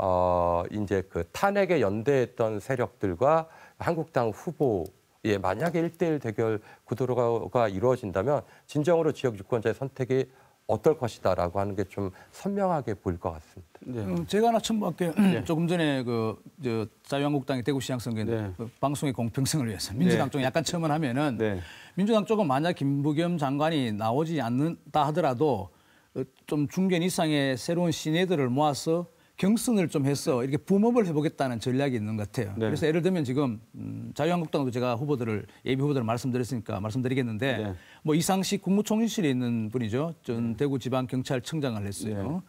이제 그 탄핵에 연대했던 세력들과 한국당 후보의 만약에 1대1 대결 구도가 이루어진다면 진정으로 지역 유권자의 선택이 어떨 것이다라고 하는 게 좀 선명하게 보일 것 같습니다. 네. 제가 하나 첨부할게요. 네. 조금 전에 자유한국당이 대구시장 선거에 네. 그 방송의 공평성을 위해서 민주당 쪽에 약간 첨언하면은 네. 민주당 쪽은 만약 김부겸 장관이 나오지 않는다 하더라도 좀 중견 이상의 새로운 신예들을 모아서 경선을 좀 해서 이렇게 붐업을 해보겠다는 전략이 있는 것 같아요. 네. 그래서 예를 들면 지금 자유한국당도 제가 예비 후보들을 말씀드렸으니까 말씀드리겠는데 네. 뭐 이상식 국무총리실에 있는 분이죠. 전 대구지방경찰청장을 했어요.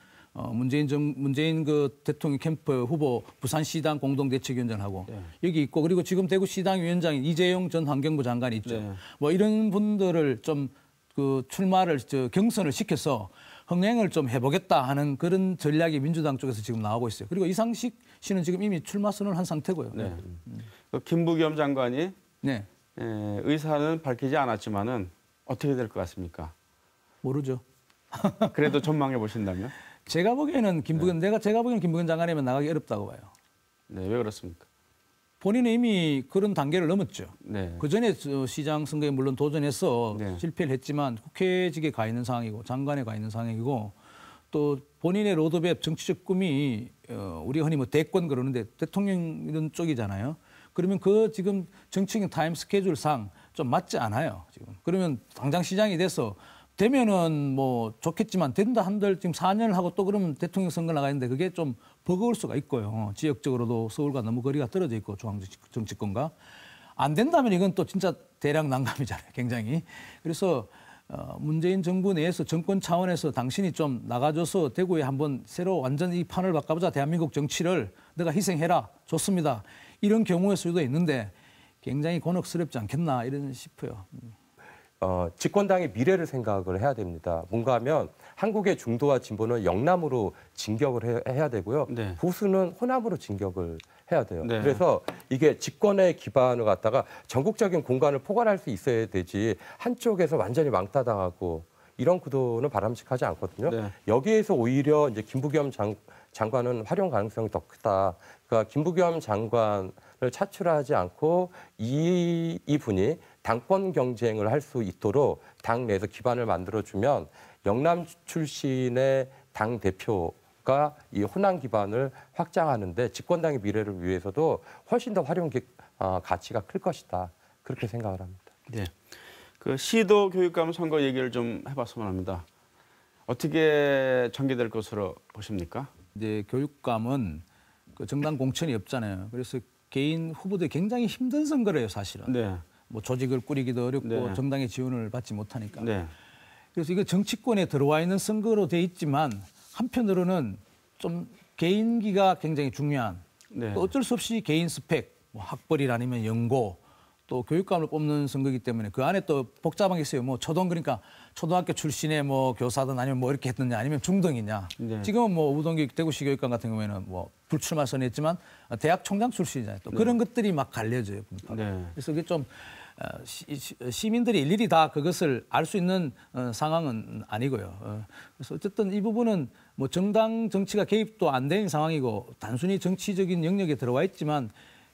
문재인 그 대통령 캠프 후보 부산시당 공동대책위원장하고 여기 있고 그리고 지금 대구시당 위원장인 이재용 전 환경부 장관이 있죠. 네. 뭐 이런 분들을 좀 그 출마를 경선을 시켜서 흥행을 좀 해보겠다 하는 그런 전략이 민주당 쪽에서 지금 나오고 있어요. 그리고 이상식 씨는 지금 이미 출마 선언을 한 상태고요. 네. 그 김부겸 장관이 네. 의사는 밝히지 않았지만은 어떻게 될 것 같습니까? 모르죠. 그래도 전망해 보신다면? 제가 보기에는 제가 보기에는 김부겸 장관이면 나가기 어렵다고 봐요. 네, 왜 그렇습니까? 본인은 이미 그런 단계를 넘었죠. 네. 그 전에 시장 선거에 물론 도전해서 네. 실패를 했지만 국회직에 가 있는 상황이고 장관에 가 있는 상황이고 또 본인의 로드맵 정치적 꿈이 우리 흔히 뭐 대권 그러는데 대통령 이런 쪽이잖아요. 그러면 그 지금 정치적인 타임 스케줄상 좀 맞지 않아요. 지금 그러면 당장 시장이 돼서 되면은 뭐 좋겠지만 된다 한들 지금 4년을 하고 또 그러면 대통령 선거 나가는데 그게 좀 버거울 수가 있고요. 지역적으로도 서울과 너무 거리가 떨어져 있고 중앙 정치권과 안 된다면 이건 또 진짜 대량 난감이잖아요. 굉장히. 그래서 문재인 정부 내에서 정권 차원에서 당신이 좀 나가줘서 대구에 한번 새로 완전 이 판을 바꿔보자. 대한민국 정치를 내가 희생해라. 좋습니다. 이런 경우의 수도 있는데 굉장히 곤혹스럽지 않겠나 이런 싶어요. 집권당의 미래를 생각을 해야 됩니다. 뭔가 하면 한국의 중도와 진보는 영남으로 진격을 해야 되고요. 네. 보수는 호남으로 진격을 해야 돼요. 네. 그래서 이게 집권의 기반을 갖다가 전국적인 공간을 포괄할 수 있어야 되지 한쪽에서 완전히 왕따당하고 이런 구도는 바람직하지 않거든요. 네. 여기에서 오히려 이제 김부겸 장관은 활용 가능성이 더 크다. 그러니까 김부겸 장관을 차출하지 않고 이분이 당권 경쟁을 할 수 있도록 당 내에서 기반을 만들어주면 영남 출신의 당 대표가 이 호남 기반을 확장하는데 집권당의 미래를 위해서도 훨씬 더 활용 가치가 클 것이다. 그렇게 생각을 합니다. 네. 그 시도 교육감 선거 얘기를 좀 해봤으면 합니다. 어떻게 전개될 것으로 보십니까? 이제 교육감은 그 정당 공천이 없잖아요. 그래서 개인 후보들이 굉장히 힘든 선거래요, 사실은. 네. 뭐 조직을 꾸리기도 어렵고 네. 정당의 지원을 받지 못하니까. 네. 그래서 이거 정치권에 들어와 있는 선거로 돼 있지만 한편으로는 좀 개인기가 굉장히 중요한 네. 또 어쩔 수 없이 개인 스펙, 뭐 학벌이나 아니면 연고 또 교육감을 뽑는 선거이기 때문에 그 안에 또 복잡한 게 있어요. 뭐 그러니까 초등학교 출신의 뭐 교사든 아니면 뭐 이렇게 했느냐 아니면 중등이냐. 네. 지금은 뭐 우동기 대구시 교육감 같은 경우에는 뭐 불출마 선언했지만 대학 총장 출신이잖아요. 또 그런 것들이 막 갈려져요. 네. 그래서 이게 좀 시민들이 일일이 다 그것을 알 수 있는 상황은 아니고요. 그래서 어쨌든 이 부분은 뭐 정당 정치가 개입도 안 된 상황이고 단순히 정치적인 영역에 들어와 있지만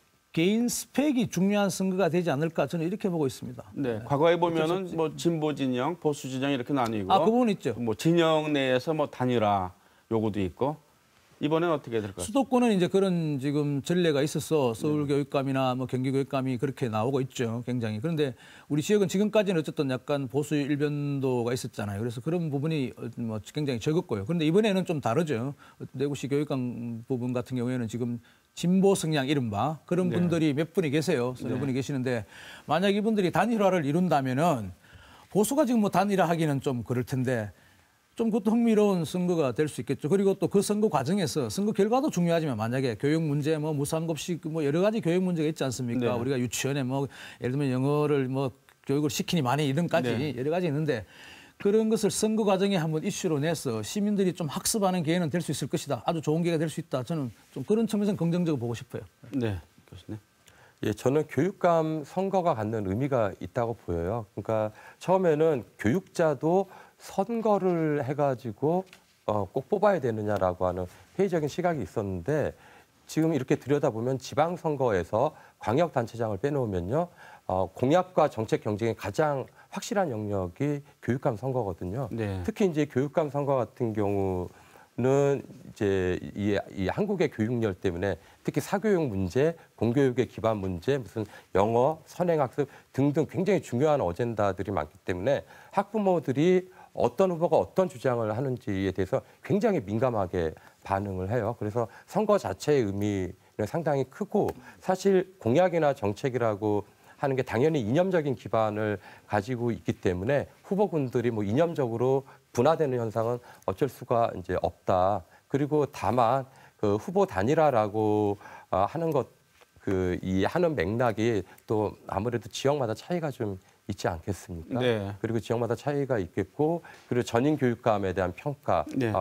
개인 스펙이 중요한 선거가 되지 않을까 저는 이렇게 보고 있습니다. 네. 과거에 보면은 뭐 진보 진영, 보수 진영 이렇게 나뉘고 그 부분 있죠. 뭐 진영 내에서 뭐 단일화 요구도 있고 이번엔 어떻게 될까요? 수도권은 이제 그런 지금 전례가 있어서 서울교육감이나 뭐 경기교육감이 그렇게 나오고 있죠, 굉장히. 그런데 우리 지역은 지금까지는 어쨌든 약간 보수 일변도가 있었잖아요. 그래서 그런 부분이 뭐 굉장히 적었고요. 그런데 이번에는 좀 다르죠. 대구시 교육감 부분 같은 경우에는 지금 진보 성향 이른바 그런 분들이 몇 분이 계세요. 서너 분이 계시는데 만약 이분들이 단일화를 이룬다면은 보수가 지금 뭐 단일화하기는 좀 그럴 텐데. 좀 그것도 흥미로운 선거가 될 수 있겠죠. 그리고 또 그 선거 과정에서 선거 결과도 중요하지만 만약에 교육 문제, 뭐 무상급식, 뭐 여러 가지 교육 문제가 있지 않습니까? 네. 우리가 유치원에 뭐 예를 들면 영어를 뭐 교육을 시키니 많이 이런까지 여러 가지 있는데 그런 것을 선거 과정에 한번 이슈로 내서 시민들이 좀 학습하는 기회는 될 수 있을 것이다. 아주 좋은 기회가 될 수 있다. 저는 좀 그런 측면에서 긍정적으로 보고 싶어요. 네, 교수님. 예, 저는 교육감 선거가 갖는 의미가 있다고 보여요. 그러니까 처음에는 교육자도 선거를 해가지고 꼭 뽑아야 되느냐라고 하는 회의적인 시각이 있었는데 지금 이렇게 들여다보면 지방선거에서 광역단체장을 빼놓으면요. 공약과 정책 경쟁이 가장 확실한 영역이 교육감 선거거든요. 네. 특히 이제 교육감 선거 같은 경우는 이제 이 한국의 교육열 때문에 특히 사교육 문제, 공교육의 기반 문제, 무슨 영어, 선행학습 등등 굉장히 중요한 어젠다들이 많기 때문에 학부모들이 어떤 후보가 어떤 주장을 하는지에 대해서 굉장히 민감하게 반응을 해요. 그래서 선거 자체의 의미는 상당히 크고 사실 공약이나 정책이라고 하는 게 당연히 이념적인 기반을 가지고 있기 때문에 후보군들이 뭐 이념적으로 분화되는 현상은 어쩔 수가 이제 없다. 그리고 다만 그 후보 단일화라고 하는 이 하는 맥락이 또 아무래도 지역마다 차이가 좀 있지 않겠습니까? 네. 그리고 지역마다 차이가 있겠고 그리고 전임 교육감에 대한 평가 네.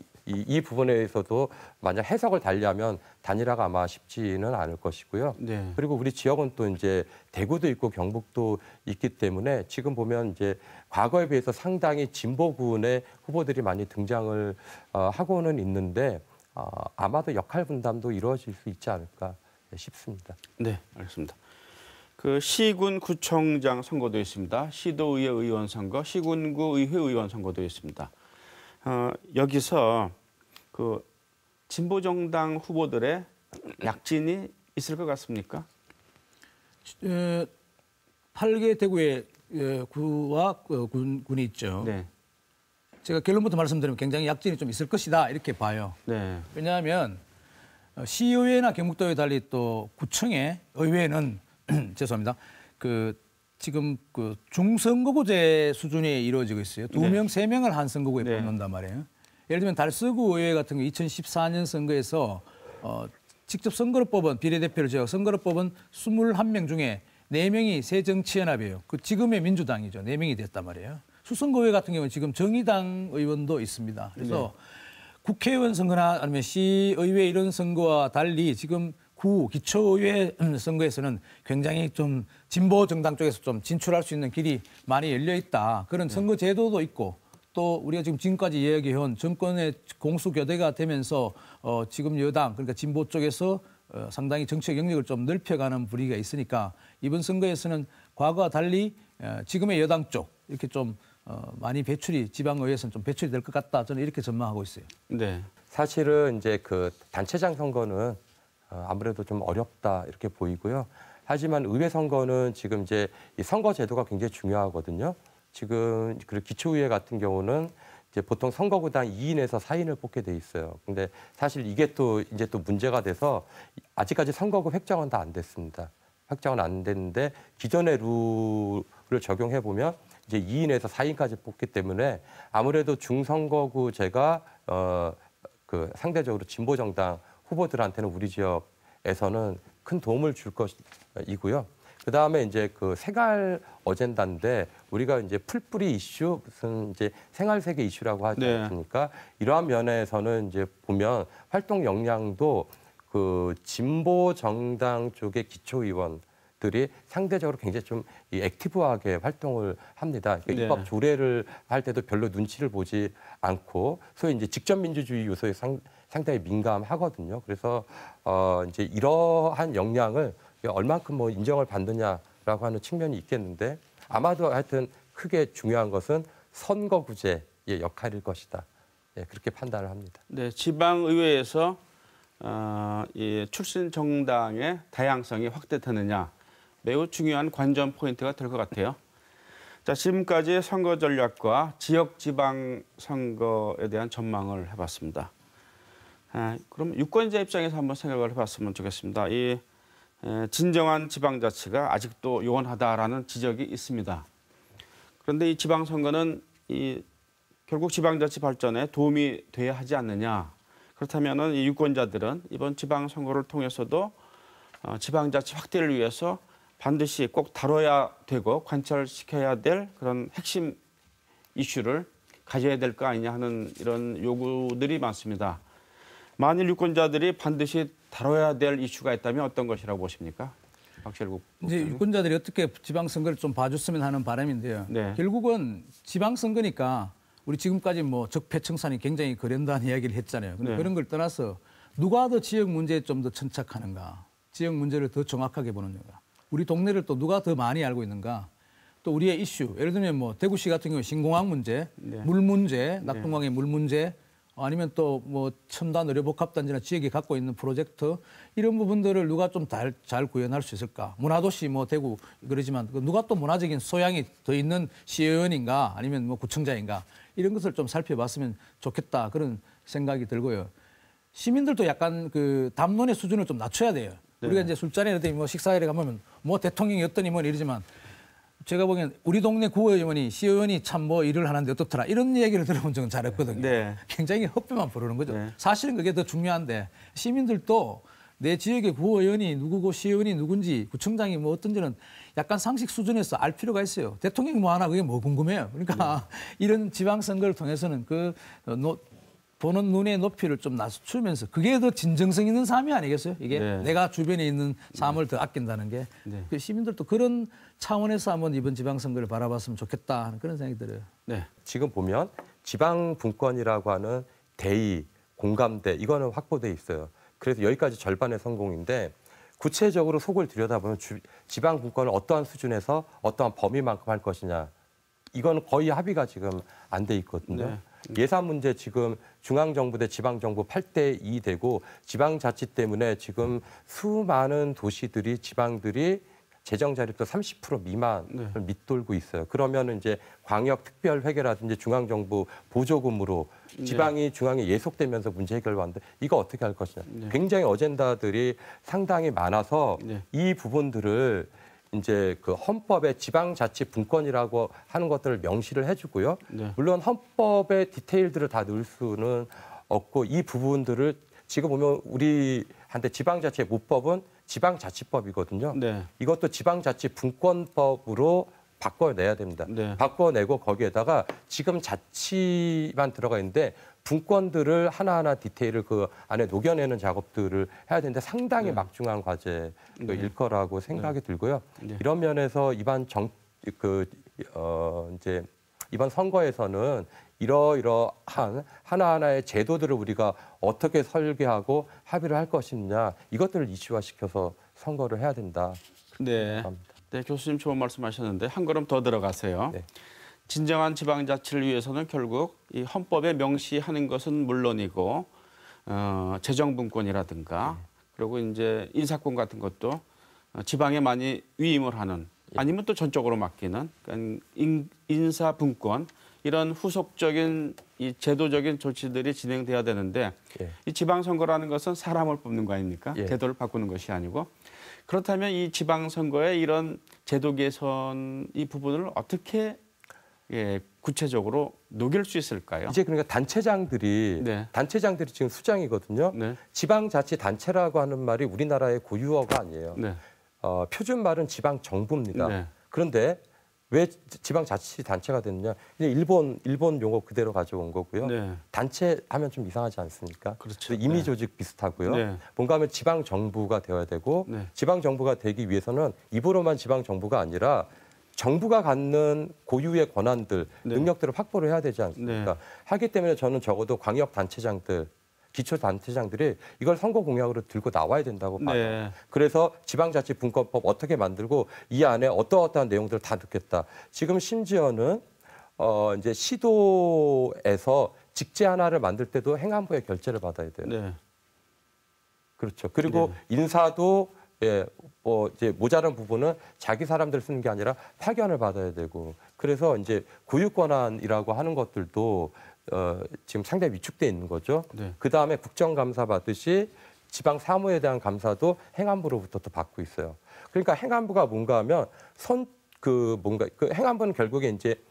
이 부분에서도 만약 해석을 달리하면 단일화가 아마 쉽지는 않을 것이고요. 네. 그리고 우리 지역은 또 이제 대구도 있고 경북도 있기 때문에 지금 보면 이제 과거에 비해서 상당히 진보군의 후보들이 많이 등장을 하고는 있는데 아마도 역할 분담도 이루어질 수 있지 않을까 싶습니다. 네, 알겠습니다. 그 시군 구청장 선거도 있습니다. 시도의회 의원 선거, 시군구 의회 의원 선거도 있습니다. 여기서 그 진보 정당 후보들의 약진이 있을 것 같습니까? 8개 대구의 구와 군이 있죠. 네. 제가 결론부터 말씀드리면 굉장히 약진이 좀 있을 것이다 이렇게 봐요. 네. 왜냐하면 시의회나 경북도에 달리 또 구청의 의회는 죄송합니다. 지금 중선거구제 수준에 이루어지고 있어요. 2명, 3명을 한 선거구에 네. 뽑는단 말이에요. 예를 들면 달서구 의회 같은 경우 2014년 선거에서 직접 선거를 뽑은 비례대표를 제외하고 선거를 뽑은 21명 중에 4명이 새정치연합이에요. 지금의 민주당이죠. 4명이 됐단 말이에요. 수선거회 같은 경우는 지금 정의당 의원도 있습니다. 그래서 국회의원 선거나 아니면 시의회 이런 선거와 달리 지금 기초의회 선거에서는 굉장히 좀 진보 정당 쪽에서 좀 진출할 수 있는 길이 많이 열려 있다. 그런 선거 제도도 있고 또 우리가 지금까지 이야기해온 정권의 공수교대가 되면서 지금 여당 그러니까 진보 쪽에서 상당히 정치적 영역을 좀 넓혀가는 분위기가 있으니까 이번 선거에서는 과거와 달리 지금의 여당 쪽 이렇게 좀 많이 지방의회에서는 좀 배출이 될 것 같다. 저는 이렇게 전망하고 있어요. 네. 사실은 이제 그 단체장 선거는 아무래도 좀 어렵다 이렇게 보이고요. 하지만 의회 선거는 지금 이제 이 선거 제도가 굉장히 중요하거든요. 지금 그리고 기초의회 같은 경우는 이제 보통 선거구당 2인에서 4인을 뽑게 돼 있어요. 근데 사실 이게 또 이제 또 문제가 돼서 아직까지 선거구 획정은 다 안 됐습니다. 획정은 안 됐는데 기존의 룰을 적용해 보면 이제 2인에서 4인까지 뽑기 때문에 아무래도 중선거구제가 그 상대적으로 진보 정당 후보들한테는 우리 지역에서는 큰 도움을 줄 것이고요. 그 다음에 이제 그 생활 어젠다인데 우리가 이제 풀뿌리 이슈 무슨 이제 생활 세계 이슈라고 하지 네. 않습니까? 이러한 면에서는 이제 보면 활동 역량도 그 진보 정당 쪽의 기초의원들이 상대적으로 굉장히 좀 이 액티브하게 활동을 합니다. 그러니까 네. 입법 조례를 할 때도 별로 눈치를 보지 않고 소위 이제 직접 민주주의 요소에 상당히 민감하거든요. 그래서 이제 이러한 역량을 얼만큼 뭐 인정을 받느냐라고 하는 측면이 있겠는데 아마도 하여튼 크게 중요한 것은 선거구제의 역할일 것이다. 예, 그렇게 판단을 합니다. 네, 지방의회에서 이 출신 정당의 다양성이 확대되느냐 매우 중요한 관전 포인트가 될 것 같아요. 자, 지금까지 선거 전략과 지역 지방 선거에 대한 전망을 해봤습니다. 그럼 유권자 입장에서 한번 생각을 해봤으면 좋겠습니다. 이 진정한 지방자치가 아직도 요원하다라는 지적이 있습니다. 그런데 이 지방선거는 결국 지방자치 발전에 도움이 돼야 하지 않느냐. 그렇다면은 이 유권자들은 이번 지방선거를 통해서도 지방자치 확대를 위해서 반드시 꼭 다뤄야 되고 관철시켜야 될 그런 핵심 이슈를 가져야 될 거 아니냐 하는 이런 요구들이 많습니다. 만일 유권자들이 반드시 다뤄야 될 이슈가 있다면 어떤 것이라고 보십니까? 박철국 이제 유권자들이 어떻게 지방선거를 좀 봐줬으면 하는 바람인데요. 네. 결국은 지방선거니까 우리 지금까지 뭐 적폐청산이 굉장히 거련다는 이야기를 했잖아요. 근데 네. 그런 걸 떠나서 누가 더 지역 문제에 좀 더 천착하는가, 지역 문제를 더 정확하게 보는가, 우리 동네를 또 누가 더 많이 알고 있는가, 또 우리의 이슈, 예를 들면 뭐 대구시 같은 경우 신공항 문제, 네. 물 문제, 낙동강의 물 문제, 아니면 또 뭐 첨단 의료복합단지나 지역이 갖고 있는 프로젝트 이런 부분들을 누가 좀 잘 구현할 수 있을까? 문화도시 뭐 대구 그러지만 누가 또 문화적인 소양이 더 있는 시의원인가 아니면 뭐 구청장인가 이런 것을 좀 살펴봤으면 좋겠다 그런 생각이 들고요. 시민들도 약간 그 담론의 수준을 좀 낮춰야 돼요. 네. 우리가 이제 술자리에 뭐 식사에 가면 뭐 대통령이 어떠니 뭐 이러지만 제가 보기엔 우리 동네 구의원이 시의원이 참 뭐 일을 하는데 어떻더라 이런 얘기를 들어본 적은 잘 없거든요. 네. 굉장히 헛배만 부르는 거죠. 네. 사실은 그게 더 중요한데 시민들도 내 지역의 구의원이 누구고 시의원이 누군지 구청장이 뭐 어떤지는 약간 상식 수준에서 알 필요가 있어요. 대통령이 뭐 하나 그게 뭐 궁금해요. 그러니까 이런 지방선거를 통해서는 보는 눈의 높이를 좀 낮추면서 그게 더 진정성 있는 삶이 아니겠어요? 이게 네. 내가 주변에 있는 삶을 더 아낀다는 게 네. 그 시민들도 그런 차원에서 한번 이번 지방선거를 바라봤으면 좋겠다 하는 그런 생각이 들어요. 네. 지금 보면 지방 분권이라고 하는 대의, 공감대 이거는 확보돼 있어요. 그래서 여기까지 절반의 성공인데 구체적으로 속을 들여다보면 지방 분권을 어떠한 수준에서 어떠한 범위만큼 할 것이냐 이거는 거의 합의가 지금 안 돼 있거든요. 네. 예산 문제 지금 중앙정부 대 지방정부 8대2 되고 지방자치 때문에 지금 수많은 도시들이 지방들이 재정 자립도 30% 미만을 밑돌고 있어요. 그러면 이제 광역특별회계라든지 중앙정부 보조금으로 지방이 중앙에 예속되면서 문제 해결하는데 이거 어떻게 할 것이냐. 굉장히 어젠다들이 상당히 많아서 네. 이 부분들을 이제 그 헌법에 지방자치 분권이라고 하는 것들을 명시를 해주고요. 네. 물론 헌법에 디테일들을 다 넣을 수는 없고 이 부분들을 지금 보면 우리한테 지방자치의 모법은 지방자치법이거든요. 네. 이것도 지방자치 분권법으로 바꿔내야 됩니다. 네. 바꿔내고 거기에다가 지금 자치만 들어가 있는데 분권들을 하나하나 디테일을 그 안에 녹여내는 작업들을 해야 되는데 상당히 막중한 과제일 거라고 생각이 들고요. 네. 이런 면에서 이제 이번 선거에서는 이러이러한 하나하나의 제도들을 우리가 어떻게 설계하고 합의를 할 것이냐 이것들을 이슈화시켜서 선거를 해야 된다. 네. 생각합니다. 네, 교수님 좋은 말씀하셨는데 한 걸음 더 들어가세요. 네. 진정한 지방자치를 위해서는 결국 이 헌법에 명시하는 것은 물론이고 재정분권이라든가 그리고 이제 인사권 같은 것도 지방에 많이 위임을 하는 아니면 또 전적으로 맡기는 그러니까 인사분권 이런 후속적인 이 제도적인 조치들이 진행돼야 되는데 예. 이 지방선거라는 것은 사람을 뽑는 거 아닙니까? 예. 제도를 바꾸는 것이 아니고 그렇다면 이 지방선거의 이런 제도 개선 이 부분을 어떻게 구체적으로 녹일 수 있을까요? 이제 그러니까 단체장들이 지금 수장이거든요. 네. 지방자치단체라고 하는 말이 우리나라의 고유어가 아니에요. 네. 표준 말은 지방 정부입니다. 네. 그런데 왜 지방자치단체가 됐느냐? 이제 일본 용어 그대로 가져온 거고요. 네. 단체 하면 좀 이상하지 않습니까? 그렇죠. 임의 조직 비슷하고요. 네. 뭔가 하면 지방 정부가 되어야 되고 네. 지방 정부가 되기 위해서는 입으로만 지방 정부가 아니라 정부가 갖는 고유의 권한들, 네. 능력들을 확보를 해야 되지 않습니까? 네. 하기 때문에 저는 적어도 광역 단체장들, 기초 단체장들이 이걸 선거 공약으로 들고 나와야 된다고 봐요. 네. 그래서 지방자치분권법 어떻게 만들고 이 안에 어떠어떠한 내용들을 다 넣겠다. 지금 심지어는 이제 시도에서 직제 하나를 만들 때도 행안부의 결재를 받아야 돼요. 네. 그렇죠. 그리고 인사도 이제 모자란 부분은 자기 사람들 쓰는 게 아니라 파견을 받아야 되고 그래서 이제 고유 권한이라고 하는 것들도 지금 상당히 위축돼 있는 거죠. 네. 그 다음에 국정감사 받듯이 지방 사무에 대한 감사도 행안부로부터 또 받고 있어요. 그러니까 행안부가 뭔가 하면 그 행안부는 결국에 이제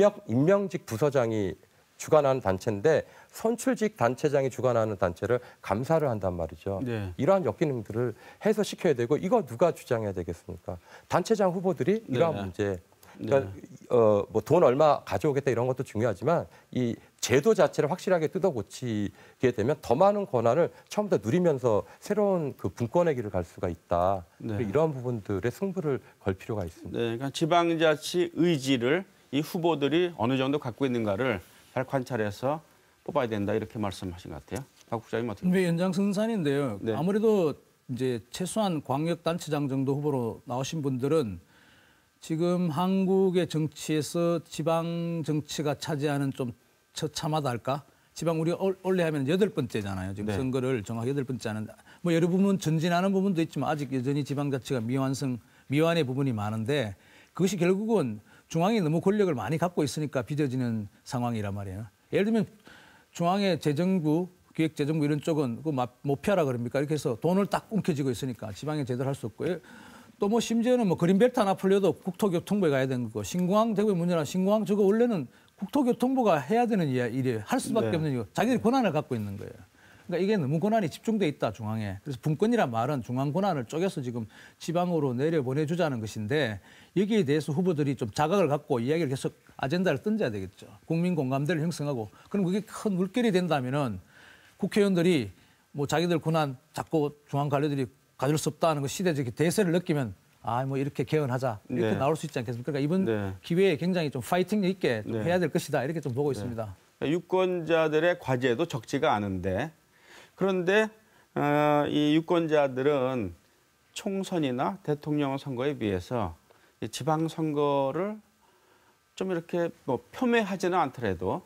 임명직 부서장이 주관하는 단체인데 선출직 단체장이 주관하는 단체를 감사를 한단 말이죠. 네. 이러한 역기능들을 해소시켜야 되고 이거 누가 주장해야 되겠습니까? 단체장 후보들이 이러한 네. 문제. 그러니까 뭐 돈 얼마 가져오겠다 이런 것도 중요하지만 이 제도 자체를 확실하게 뜯어고치게 되면 더 많은 권한을 처음부터 누리면서 새로운 그 분권의 길을 갈 수가 있다. 네. 이러한 부분들의 승부를 걸 필요가 있습니다. 네, 그러니까 지방자치 의지를 이 후보들이 어느 정도 갖고 있는가를 잘 관찰해서 뽑아야 된다 이렇게 말씀하신 것 같아요. 박 국장님 어떻게? 근데 연장선상인데요. 네. 아무래도 이제 최소한 광역단체장 정도 후보로 나오신 분들은 지금 한국의 정치에서 지방 정치가 차지하는 좀 처참하다 할까? 지방 우리가 원래 하면 8번째잖아요. 지금 네. 선거를 정확히 8번째 하는데 뭐 여러 부분 전진하는 부분도 있지만 아직 여전히 지방자치가 미완의 부분이 많은데 그것이 결국은 중앙이 너무 권력을 많이 갖고 있으니까 빚어지는 상황이란 말이에요. 예를 들면 중앙의 재정부, 기획재정부 이런 쪽은 못 피하라 그럽니까? 이렇게 해서 돈을 딱 움켜쥐고 있으니까 지방에 제대로 할 수 없고 또 뭐 심지어는 뭐 그린벨트 하나 풀려도 국토교통부에 가야 되는 거고 신공항 대구의 문제나 신공항 저거 원래는 국토교통부가 해야 되는 일이에요. 할 수밖에 네. 없는 이유. 자기들이 권한을 갖고 있는 거예요. 그러니까 이게 너무 권한이 집중돼 있다 중앙에. 그래서 분권이란 말은 중앙 권한을 쪼개서 지금 지방으로 내려보내주자는 것인데 여기에 대해서 후보들이 좀 자각을 갖고 이야기를 계속 아젠다를 던져야 되겠죠. 국민 공감대를 형성하고 그럼 그게 큰 물결이 된다면은 국회의원들이 뭐 자기들 권한 자꾸 중앙 관료들이 가질 수 없다는 거 시대적 대세를 느끼면 뭐 이렇게 개헌하자 이렇게 네. 나올 수 있지 않겠습니까? 그러니까 이번 네. 기회에 굉장히 좀 파이팅 있게 좀 네. 해야 될 것이다 이렇게 좀 보고 있습니다. 유권자들의 과제도 적지가 않은데 그런데 이 유권자들은 총선이나 대통령 선거에 비해서 이 지방 선거를 좀 이렇게 뭐 폄훼하지는 않더라도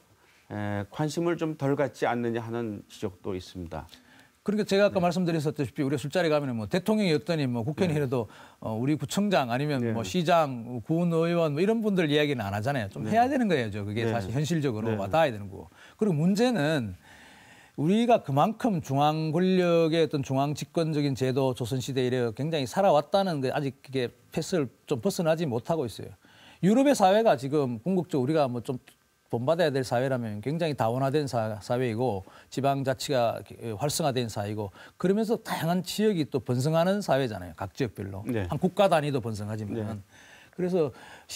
관심을 좀 덜 갖지 않느냐 하는 지적도 있습니다. 그러니까 제가 아까 말씀드렸었다시피 우리 술자리 가면 뭐 대통령이었더니 뭐 국회의원이라도 우리 구청장 아니면 뭐 시장, 군의원 뭐 이런 분들 이야기는 안 하잖아요. 좀 해야 되는 거예요. 그게 사실 현실적으로 와닿아야 되는 거고. 그리고 문제는 우리가 그만큼 중앙 권력의 어떤 중앙 집권적인 제도 조선시대 이래 굉장히 살아왔다는 게 아직 그게 패스를 좀 벗어나지 못하고 있어요. 유럽의 사회가 지금 궁극적으로 우리가 뭐 좀 본받아야 될 사회라면 굉장히 다원화된 사회이고 지방자치가 활성화된 사회이고 그러면서 다양한 지역이 또 번성하는 사회잖아요. 각 지역별로. 네. 한 국가 단위도 번성하지만. 네. 그래서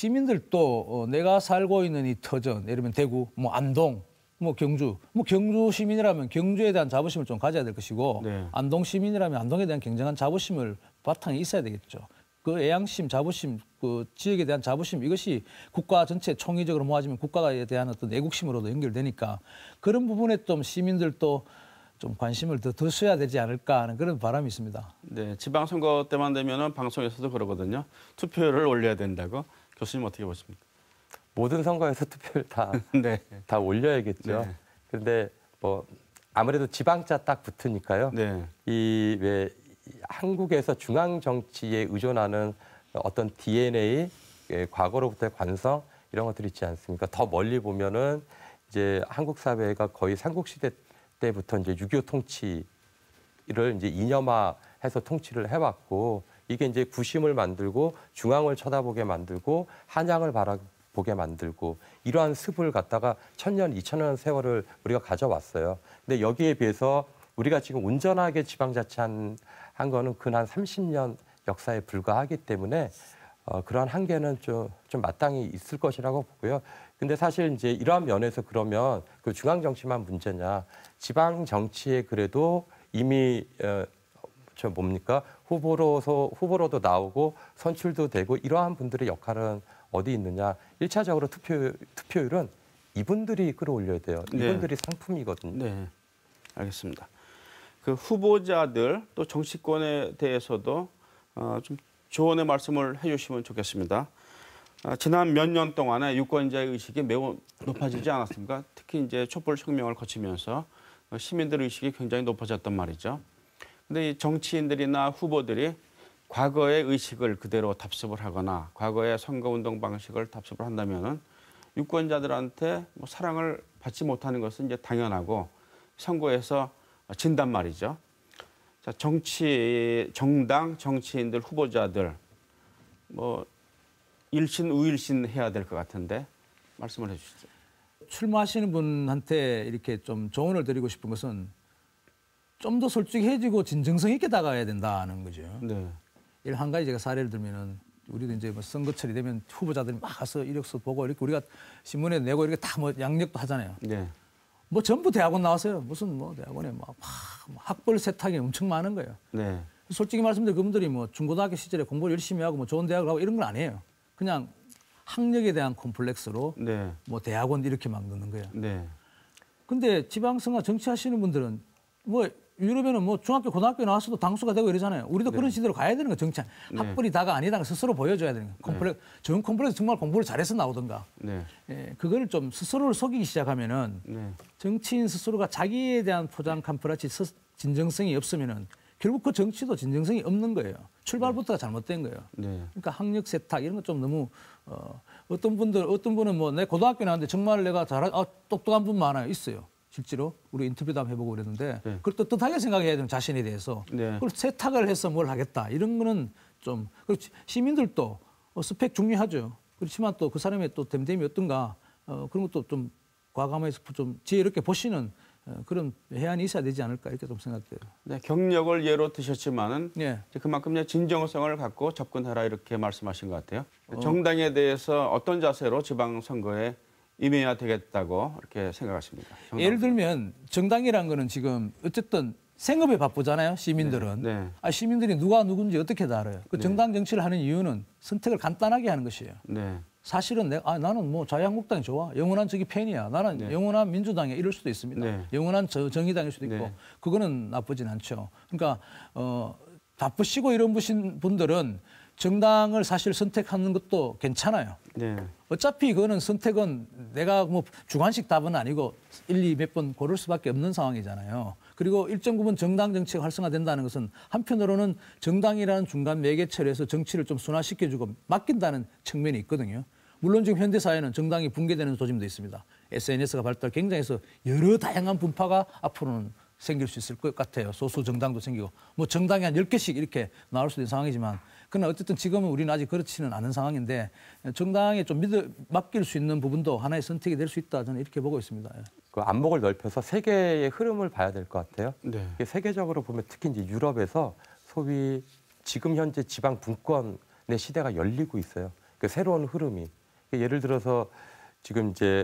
시민들도 내가 살고 있는 이 터전, 예를 들면 대구, 뭐 안동, 뭐 경주 시민이라면 경주에 대한 자부심을 좀 가져야 될 것이고 네. 안동 시민이라면 안동에 대한 굉장한 자부심을 바탕에 있어야 되겠죠. 그 애양심, 자부심, 그 지역에 대한 자부심 이것이 국가 전체 총의적으로 모아지면 국가에 대한 어떤 애국심으로도 연결되니까 그런 부분에 좀 시민들도 좀 관심을 더 두셔야 되지 않을까 하는 그런 바람이 있습니다. 네, 지방선거 때만 되면은 방송에서도 그러거든요. 투표율을 올려야 된다고. 교수님 어떻게 보십니까? 모든 선거에서 투표를 네. 다 올려야겠죠. 네. 그런데 뭐 아무래도 지방자 딱 붙으니까요. 네. 왜 한국에서 중앙 정치에 의존하는 어떤 DNA, 과거로부터의 관성 이런 것들이 있지 않습니까? 더 멀리 보면은 이제 한국 사회가 거의 삼국시대 때부터 이제 6.25 통치를 이제 이념화해서 통치를 해왔고 이게 이제 구심을 만들고 중앙을 쳐다보게 만들고 한양을 바라보게 만들고 이러한 습을 갖다가 1000년, 2000년 세월을 우리가 가져왔어요. 근데 여기에 비해서 우리가 지금 온전하게 지방자치한 거는 근 한 30년 역사에 불과하기 때문에 그러한 한계는 좀 마땅히 있을 것이라고 보고요. 근데 사실 이제 이러한 면에서 그러면 그 중앙 정치만 문제냐? 지방 정치에 그래도 이미 후보로도 나오고 선출도 되고 이러한 분들의 역할은 어디 있느냐? 1차적으로 투표율은 이분들이 끌어올려야 돼요. 이분들이 상품이거든요. 네, 알겠습니다. 그 후보자들 또 정치권에 대해서도 좀 조언의 말씀을 해주시면 좋겠습니다. 지난 몇 년 동안에 유권자의 의식이 매우 높아지지 않았습니까? 특히 이제 촛불 혁명을 거치면서 시민들 의식이 굉장히 높아졌단 말이죠. 근데 이 정치인들이나 후보들이 과거의 의식을 그대로 답습을 하거나 과거의 선거운동 방식을 답습을 한다면은 유권자들한테 뭐 사랑을 받지 못하는 것은 이제 당연하고 선거에서 진단 말이죠. 자, 정당 정치인들 후보자들 뭐 일신 우일신 해야 될 것 같은데 말씀을 해주시죠. 출마하시는 분한테 이렇게 좀 조언을 드리고 싶은 것은 좀 더 솔직해지고 진정성 있게 다가가야 된다는 거죠. 네. 한 가지 제가 사례를 들면은 우리도 이제 뭐 선거철이 되면 후보자들이 막 가서 이력서 보고 이렇게 우리가 신문에 내고 이렇게 다 뭐 양력도 하잖아요. 네. 뭐 전부 대학원 나왔어요. 무슨 뭐 대학원에 막 학벌 세탁이 엄청 많은 거예요. 네. 솔직히 말씀드리면 그분들이 뭐 중고등학교 시절에 공부를 열심히 하고 뭐 좋은 대학을 가고 이런 건 아니에요. 그냥 학력에 대한 콤플렉스로 네. 뭐 대학원 이렇게 막 넣는 거예요. 네. 근데 지방선거 정치하시는 분들은 뭐 유럽에는 뭐 중학교 고등학교 나와서도 당수가 되고 이러잖아요. 우리도 그런 시대로 가야 되는 거 정치. 학벌이 다가 아니다가 스스로 보여줘야 되는 거. 콤플렉스, 좋은 콤플렉스 정말 공부를 잘해서 나오던가. 네. 예, 그거를 좀 스스로를 속이기 시작하면은 네. 정치인 스스로가 자기에 대한 포장 캄프라치 진정성이 없으면은 결국 그 정치도 진정성이 없는 거예요. 출발부터가 잘못된 거예요. 네. 그러니까 학력 세탁 이런 거 좀 너무 어떤 분은 뭐 내 고등학교 나왔는데 정말 내가 똑똑한 분 많아요. 있어요. 실제로 우리 인터뷰도 한번 해보고 그랬는데 네. 그걸 떳떳하게 생각해야 되는 자신에 대해서 네. 그걸 세탁을 해서 뭘 하겠다 이런 거는 좀 그리고 시민들도 스펙 중요하죠. 그렇지만 또 그 사람의 또 됨됨이 어떤가 그런 것도 좀 과감해서 좀 지혜롭게 보시는 그런 해안이 있어야 되지 않을까 이렇게 좀 생각돼요. 네, 경력을 예로 드셨지만은 예. 그만큼 이제 진정성을 갖고 접근해라 이렇게 말씀하신 것 같아요. 정당에 대해서 어떤 자세로 지방선거에 임해야 되겠다고 이렇게 생각하십니까? 예를 들면 정당이라는 거는 지금 어쨌든 생업에 바쁘잖아요. 시민들은. 네. 시민들이 누가 누군지 어떻게 다 알아요. 그 정당 정치를 하는 이유는 선택을 간단하게 하는 것이에요. 네. 사실은 나는 뭐 자유한국당이 좋아. 영원한 저기 팬이야. 나는 영원한 민주당이야. 이럴 수도 있습니다. 네. 영원한 정의당일 수도 있고. 네. 그거는 나쁘진 않죠. 그러니까 바쁘시고 이런 분들은 정당을 사실 선택하는 것도 괜찮아요. 네. 어차피 그거는 선택은 내가 뭐 주관식 답은 아니고 1, 2 몇 번 고를 수밖에 없는 상황이잖아요. 그리고 일정 부분 정당 정치가 활성화된다는 것은 한편으로는 정당이라는 중간 매개체에서 정치를 좀 순화시켜주고 맡긴다는 측면이 있거든요. 물론 지금 현대사회는 정당이 붕괴되는 조짐도 있습니다. SNS가 발달 굉장히 해서 여러 다양한 분파가 앞으로는 생길 수 있을 것 같아요. 소수 정당도 생기고. 뭐 정당이 한 10개씩 이렇게 나올 수도 있는 상황이지만 그러나 어쨌든 지금은 우리는 아직 그렇지는 않은 상황인데 정당에 좀 맡길 수 있는 부분도 하나의 선택이 될 수 있다. 저는 이렇게 보고 있습니다. 그 안목을 넓혀서 세계의 흐름을 봐야 될 것 같아요. 네. 이게 세계적으로 보면 특히 이제 유럽에서 소위 지금 현재 지방 분권의 시대가 열리고 있어요. 그 새로운 흐름이. 예를 들어서 지금 이제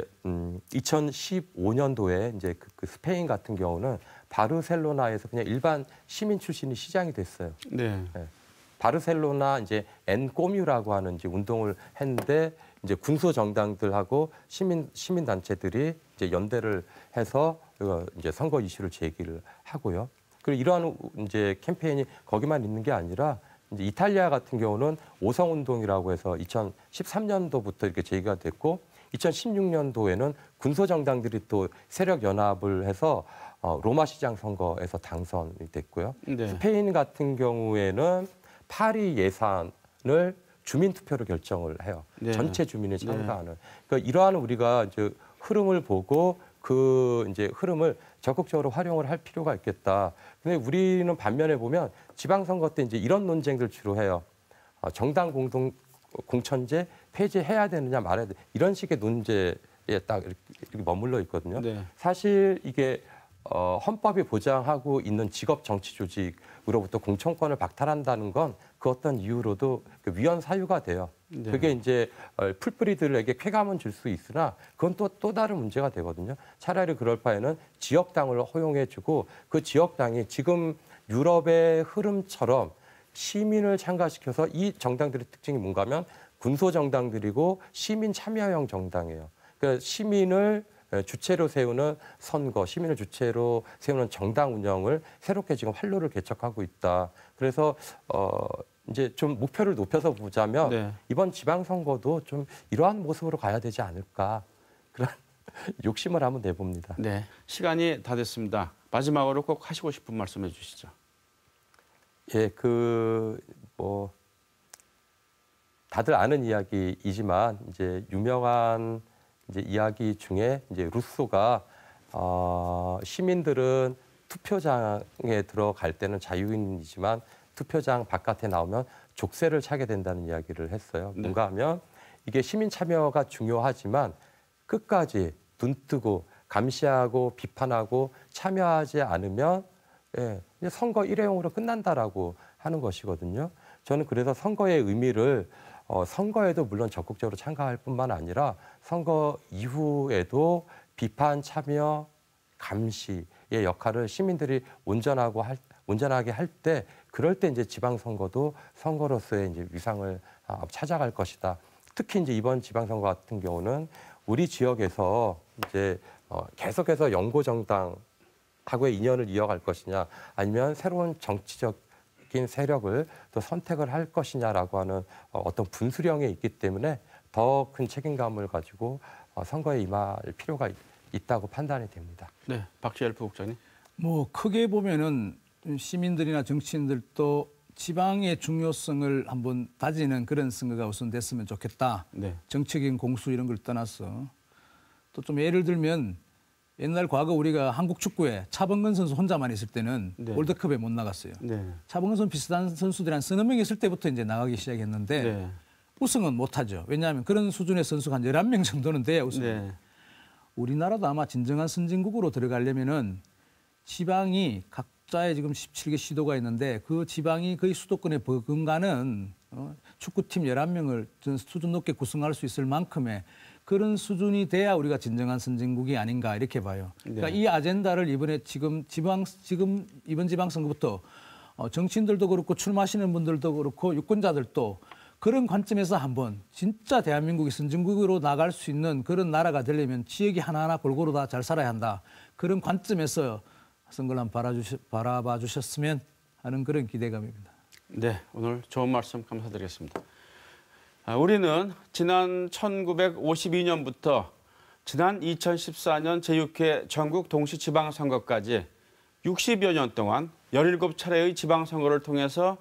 2015년도에 이제 그 스페인 같은 경우는 바르셀로나에서 그냥 일반 시민 출신이 시장이 됐어요. 네. 네. 바르셀로나 이제 엔꼬뮤라고 하는 이제 운동을 했는데 이제 군소 정당들하고 시민 단체들이 이제 연대를 해서 이제 선거 이슈를 제기를 하고요. 그리고 이러한 이제 캠페인이 거기만 있는 게 아니라 이제 이탈리아 같은 경우는 오성 운동이라고 해서 2013년도부터 이렇게 제기가 됐고 2016년도에는 군소 정당들이 또 세력 연합을 해서 로마 시장 선거에서 당선이 됐고요. 네. 스페인 같은 경우에는 파리 예산을 주민 투표로 결정을 해요. 네. 전체 주민이 참가하는. 그러니까 이러한 우리가 이제 흐름을 보고 그 이제 흐름을 적극적으로 활용을 할 필요가 있겠다. 근데 우리는 반면에 보면 지방선거 때 이제 이런 논쟁들 주로 해요. 정당 공천제 폐지해야 되느냐 말아야 돼. 이런 식의 논제에 딱 이렇게 머물러 있거든요. 네. 사실 이게 헌법이 보장하고 있는 직업 정치 조직으로부터 공천권을 박탈한다는 건 그 어떤 이유로도 그 위헌 사유가 돼요. 네. 그게 이제 풀뿌리들에게 쾌감은 줄 수 있으나 그건 또 다른 문제가 되거든요. 차라리 그럴 바에는 지역당을 허용해주고 그 지역당이 지금 유럽의 흐름처럼 시민을 참가시켜서 이 정당들의 특징이 뭔가 하면 군소 정당들이고 시민 참여형 정당이에요. 그러니까 시민을 주체로 세우는 선거, 시민을 주체로 세우는 정당 운영을 새롭게 지금 활로를 개척하고 있다. 그래서 이제 좀 목표를 높여서 보자면 네. 이번 지방선거도 좀 이러한 모습으로 가야 되지 않을까 그런 욕심을 한번 내봅니다. 네, 시간이 다 됐습니다. 마지막으로 꼭 하시고 싶은 말씀해 주시죠. 예, 다들 아는 이야기이지만 이제 유명한 이제 이야기 중에 이제 루소가 시민들은 투표장에 들어갈 때는 자유인이지만 투표장 바깥에 나오면 족쇄를 차게 된다는 이야기를 했어요. 네. 뭔가 하면 이게 시민 참여가 중요하지만 끝까지 눈 뜨고 감시하고 비판하고 참여하지 않으면 이제 선거 일회용으로 끝난다라고 하는 것이거든요. 저는 그래서 선거의 의미를 선거에도 물론 적극적으로 참가할 뿐만 아니라 선거 이후에도 비판, 참여, 감시의 역할을 시민들이 온전하게 할 때 그럴 때 이제 지방선거도 선거로서의 이제 위상을 찾아갈 것이다. 특히 이제 이번 지방선거 같은 경우는 우리 지역에서 이제 계속해서 연고정당하고의 인연을 이어갈 것이냐 아니면 새로운 정치적인 세력을 또 선택을 할 것이냐라고 하는 어떤 분수령에 있기 때문에 더 큰 책임감을 가지고 선거에 임할 필요가 있다고 판단이 됩니다. 네, 박지열 부국장님. 뭐 크게 보면은 시민들이나 정치인들도 지방의 중요성을 한번 다지는 그런 선거가 우선 됐으면 좋겠다. 네. 정치적인 공수 이런 걸 떠나서 또 좀 예를 들면 옛날 과거 우리가 한국 축구에 차범근 선수 혼자만 있을 때는 네. 월드컵에 못 나갔어요. 네. 차범근 선수 비슷한 선수들이 한 서너 명 있을 때부터 이제 나가기 시작했는데 네. 우승은 못하죠. 왜냐하면 그런 수준의 선수가 한 11명 정도는 돼야 우승. 네. 우리나라도 아마 진정한 선진국으로 들어가려면은 지방이 각자의 지금 17개 시도가 있는데 그 지방이 거의 수도권에 버금가는 축구팀 11명을 수준 높게 구성할 수 있을 만큼의 그런 수준이 돼야 우리가 진정한 선진국이 아닌가 이렇게 봐요. 그러니까 네. 이 아젠다를 이번에 지금 이번 지방선거부터 정치인들도 그렇고 출마하시는 분들도 그렇고 유권자들도 그런 관점에서 한번 진짜 대한민국이 선진국으로 나갈 수 있는 그런 나라가 되려면 지역이 하나하나 골고루 다 잘 살아야 한다. 그런 관점에서 선거를 한번 바라봐 주셨으면 하는 그런 기대감입니다. 네, 오늘 좋은 말씀 감사드리겠습니다. 우리는 지난 1952년부터 지난 2014년 제6회 전국 동시지방선거까지 60여 년 동안 17차례의 지방선거를 통해서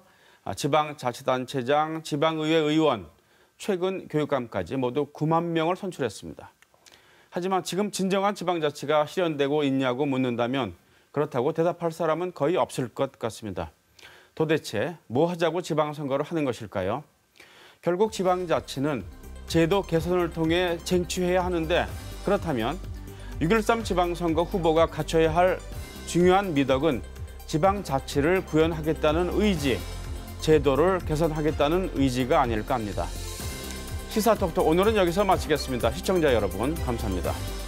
지방자치단체장, 지방의회 의원, 최근 교육감까지 모두 9만 명을 선출했습니다. 하지만 지금 진정한 지방자치가 실현되고 있냐고 묻는다면 그렇다고 대답할 사람은 거의 없을 것 같습니다. 도대체 뭐 하자고 지방선거를 하는 것일까요? 결국 지방자치는 제도 개선을 통해 쟁취해야 하는데 그렇다면 6.13 지방선거 후보가 갖춰야 할 중요한 미덕은 지방자치를 구현하겠다는 의지, 제도를 개선하겠다는 의지가 아닐까 합니다. 시사톡톡 오늘은 여기서 마치겠습니다. 시청자 여러분 감사합니다.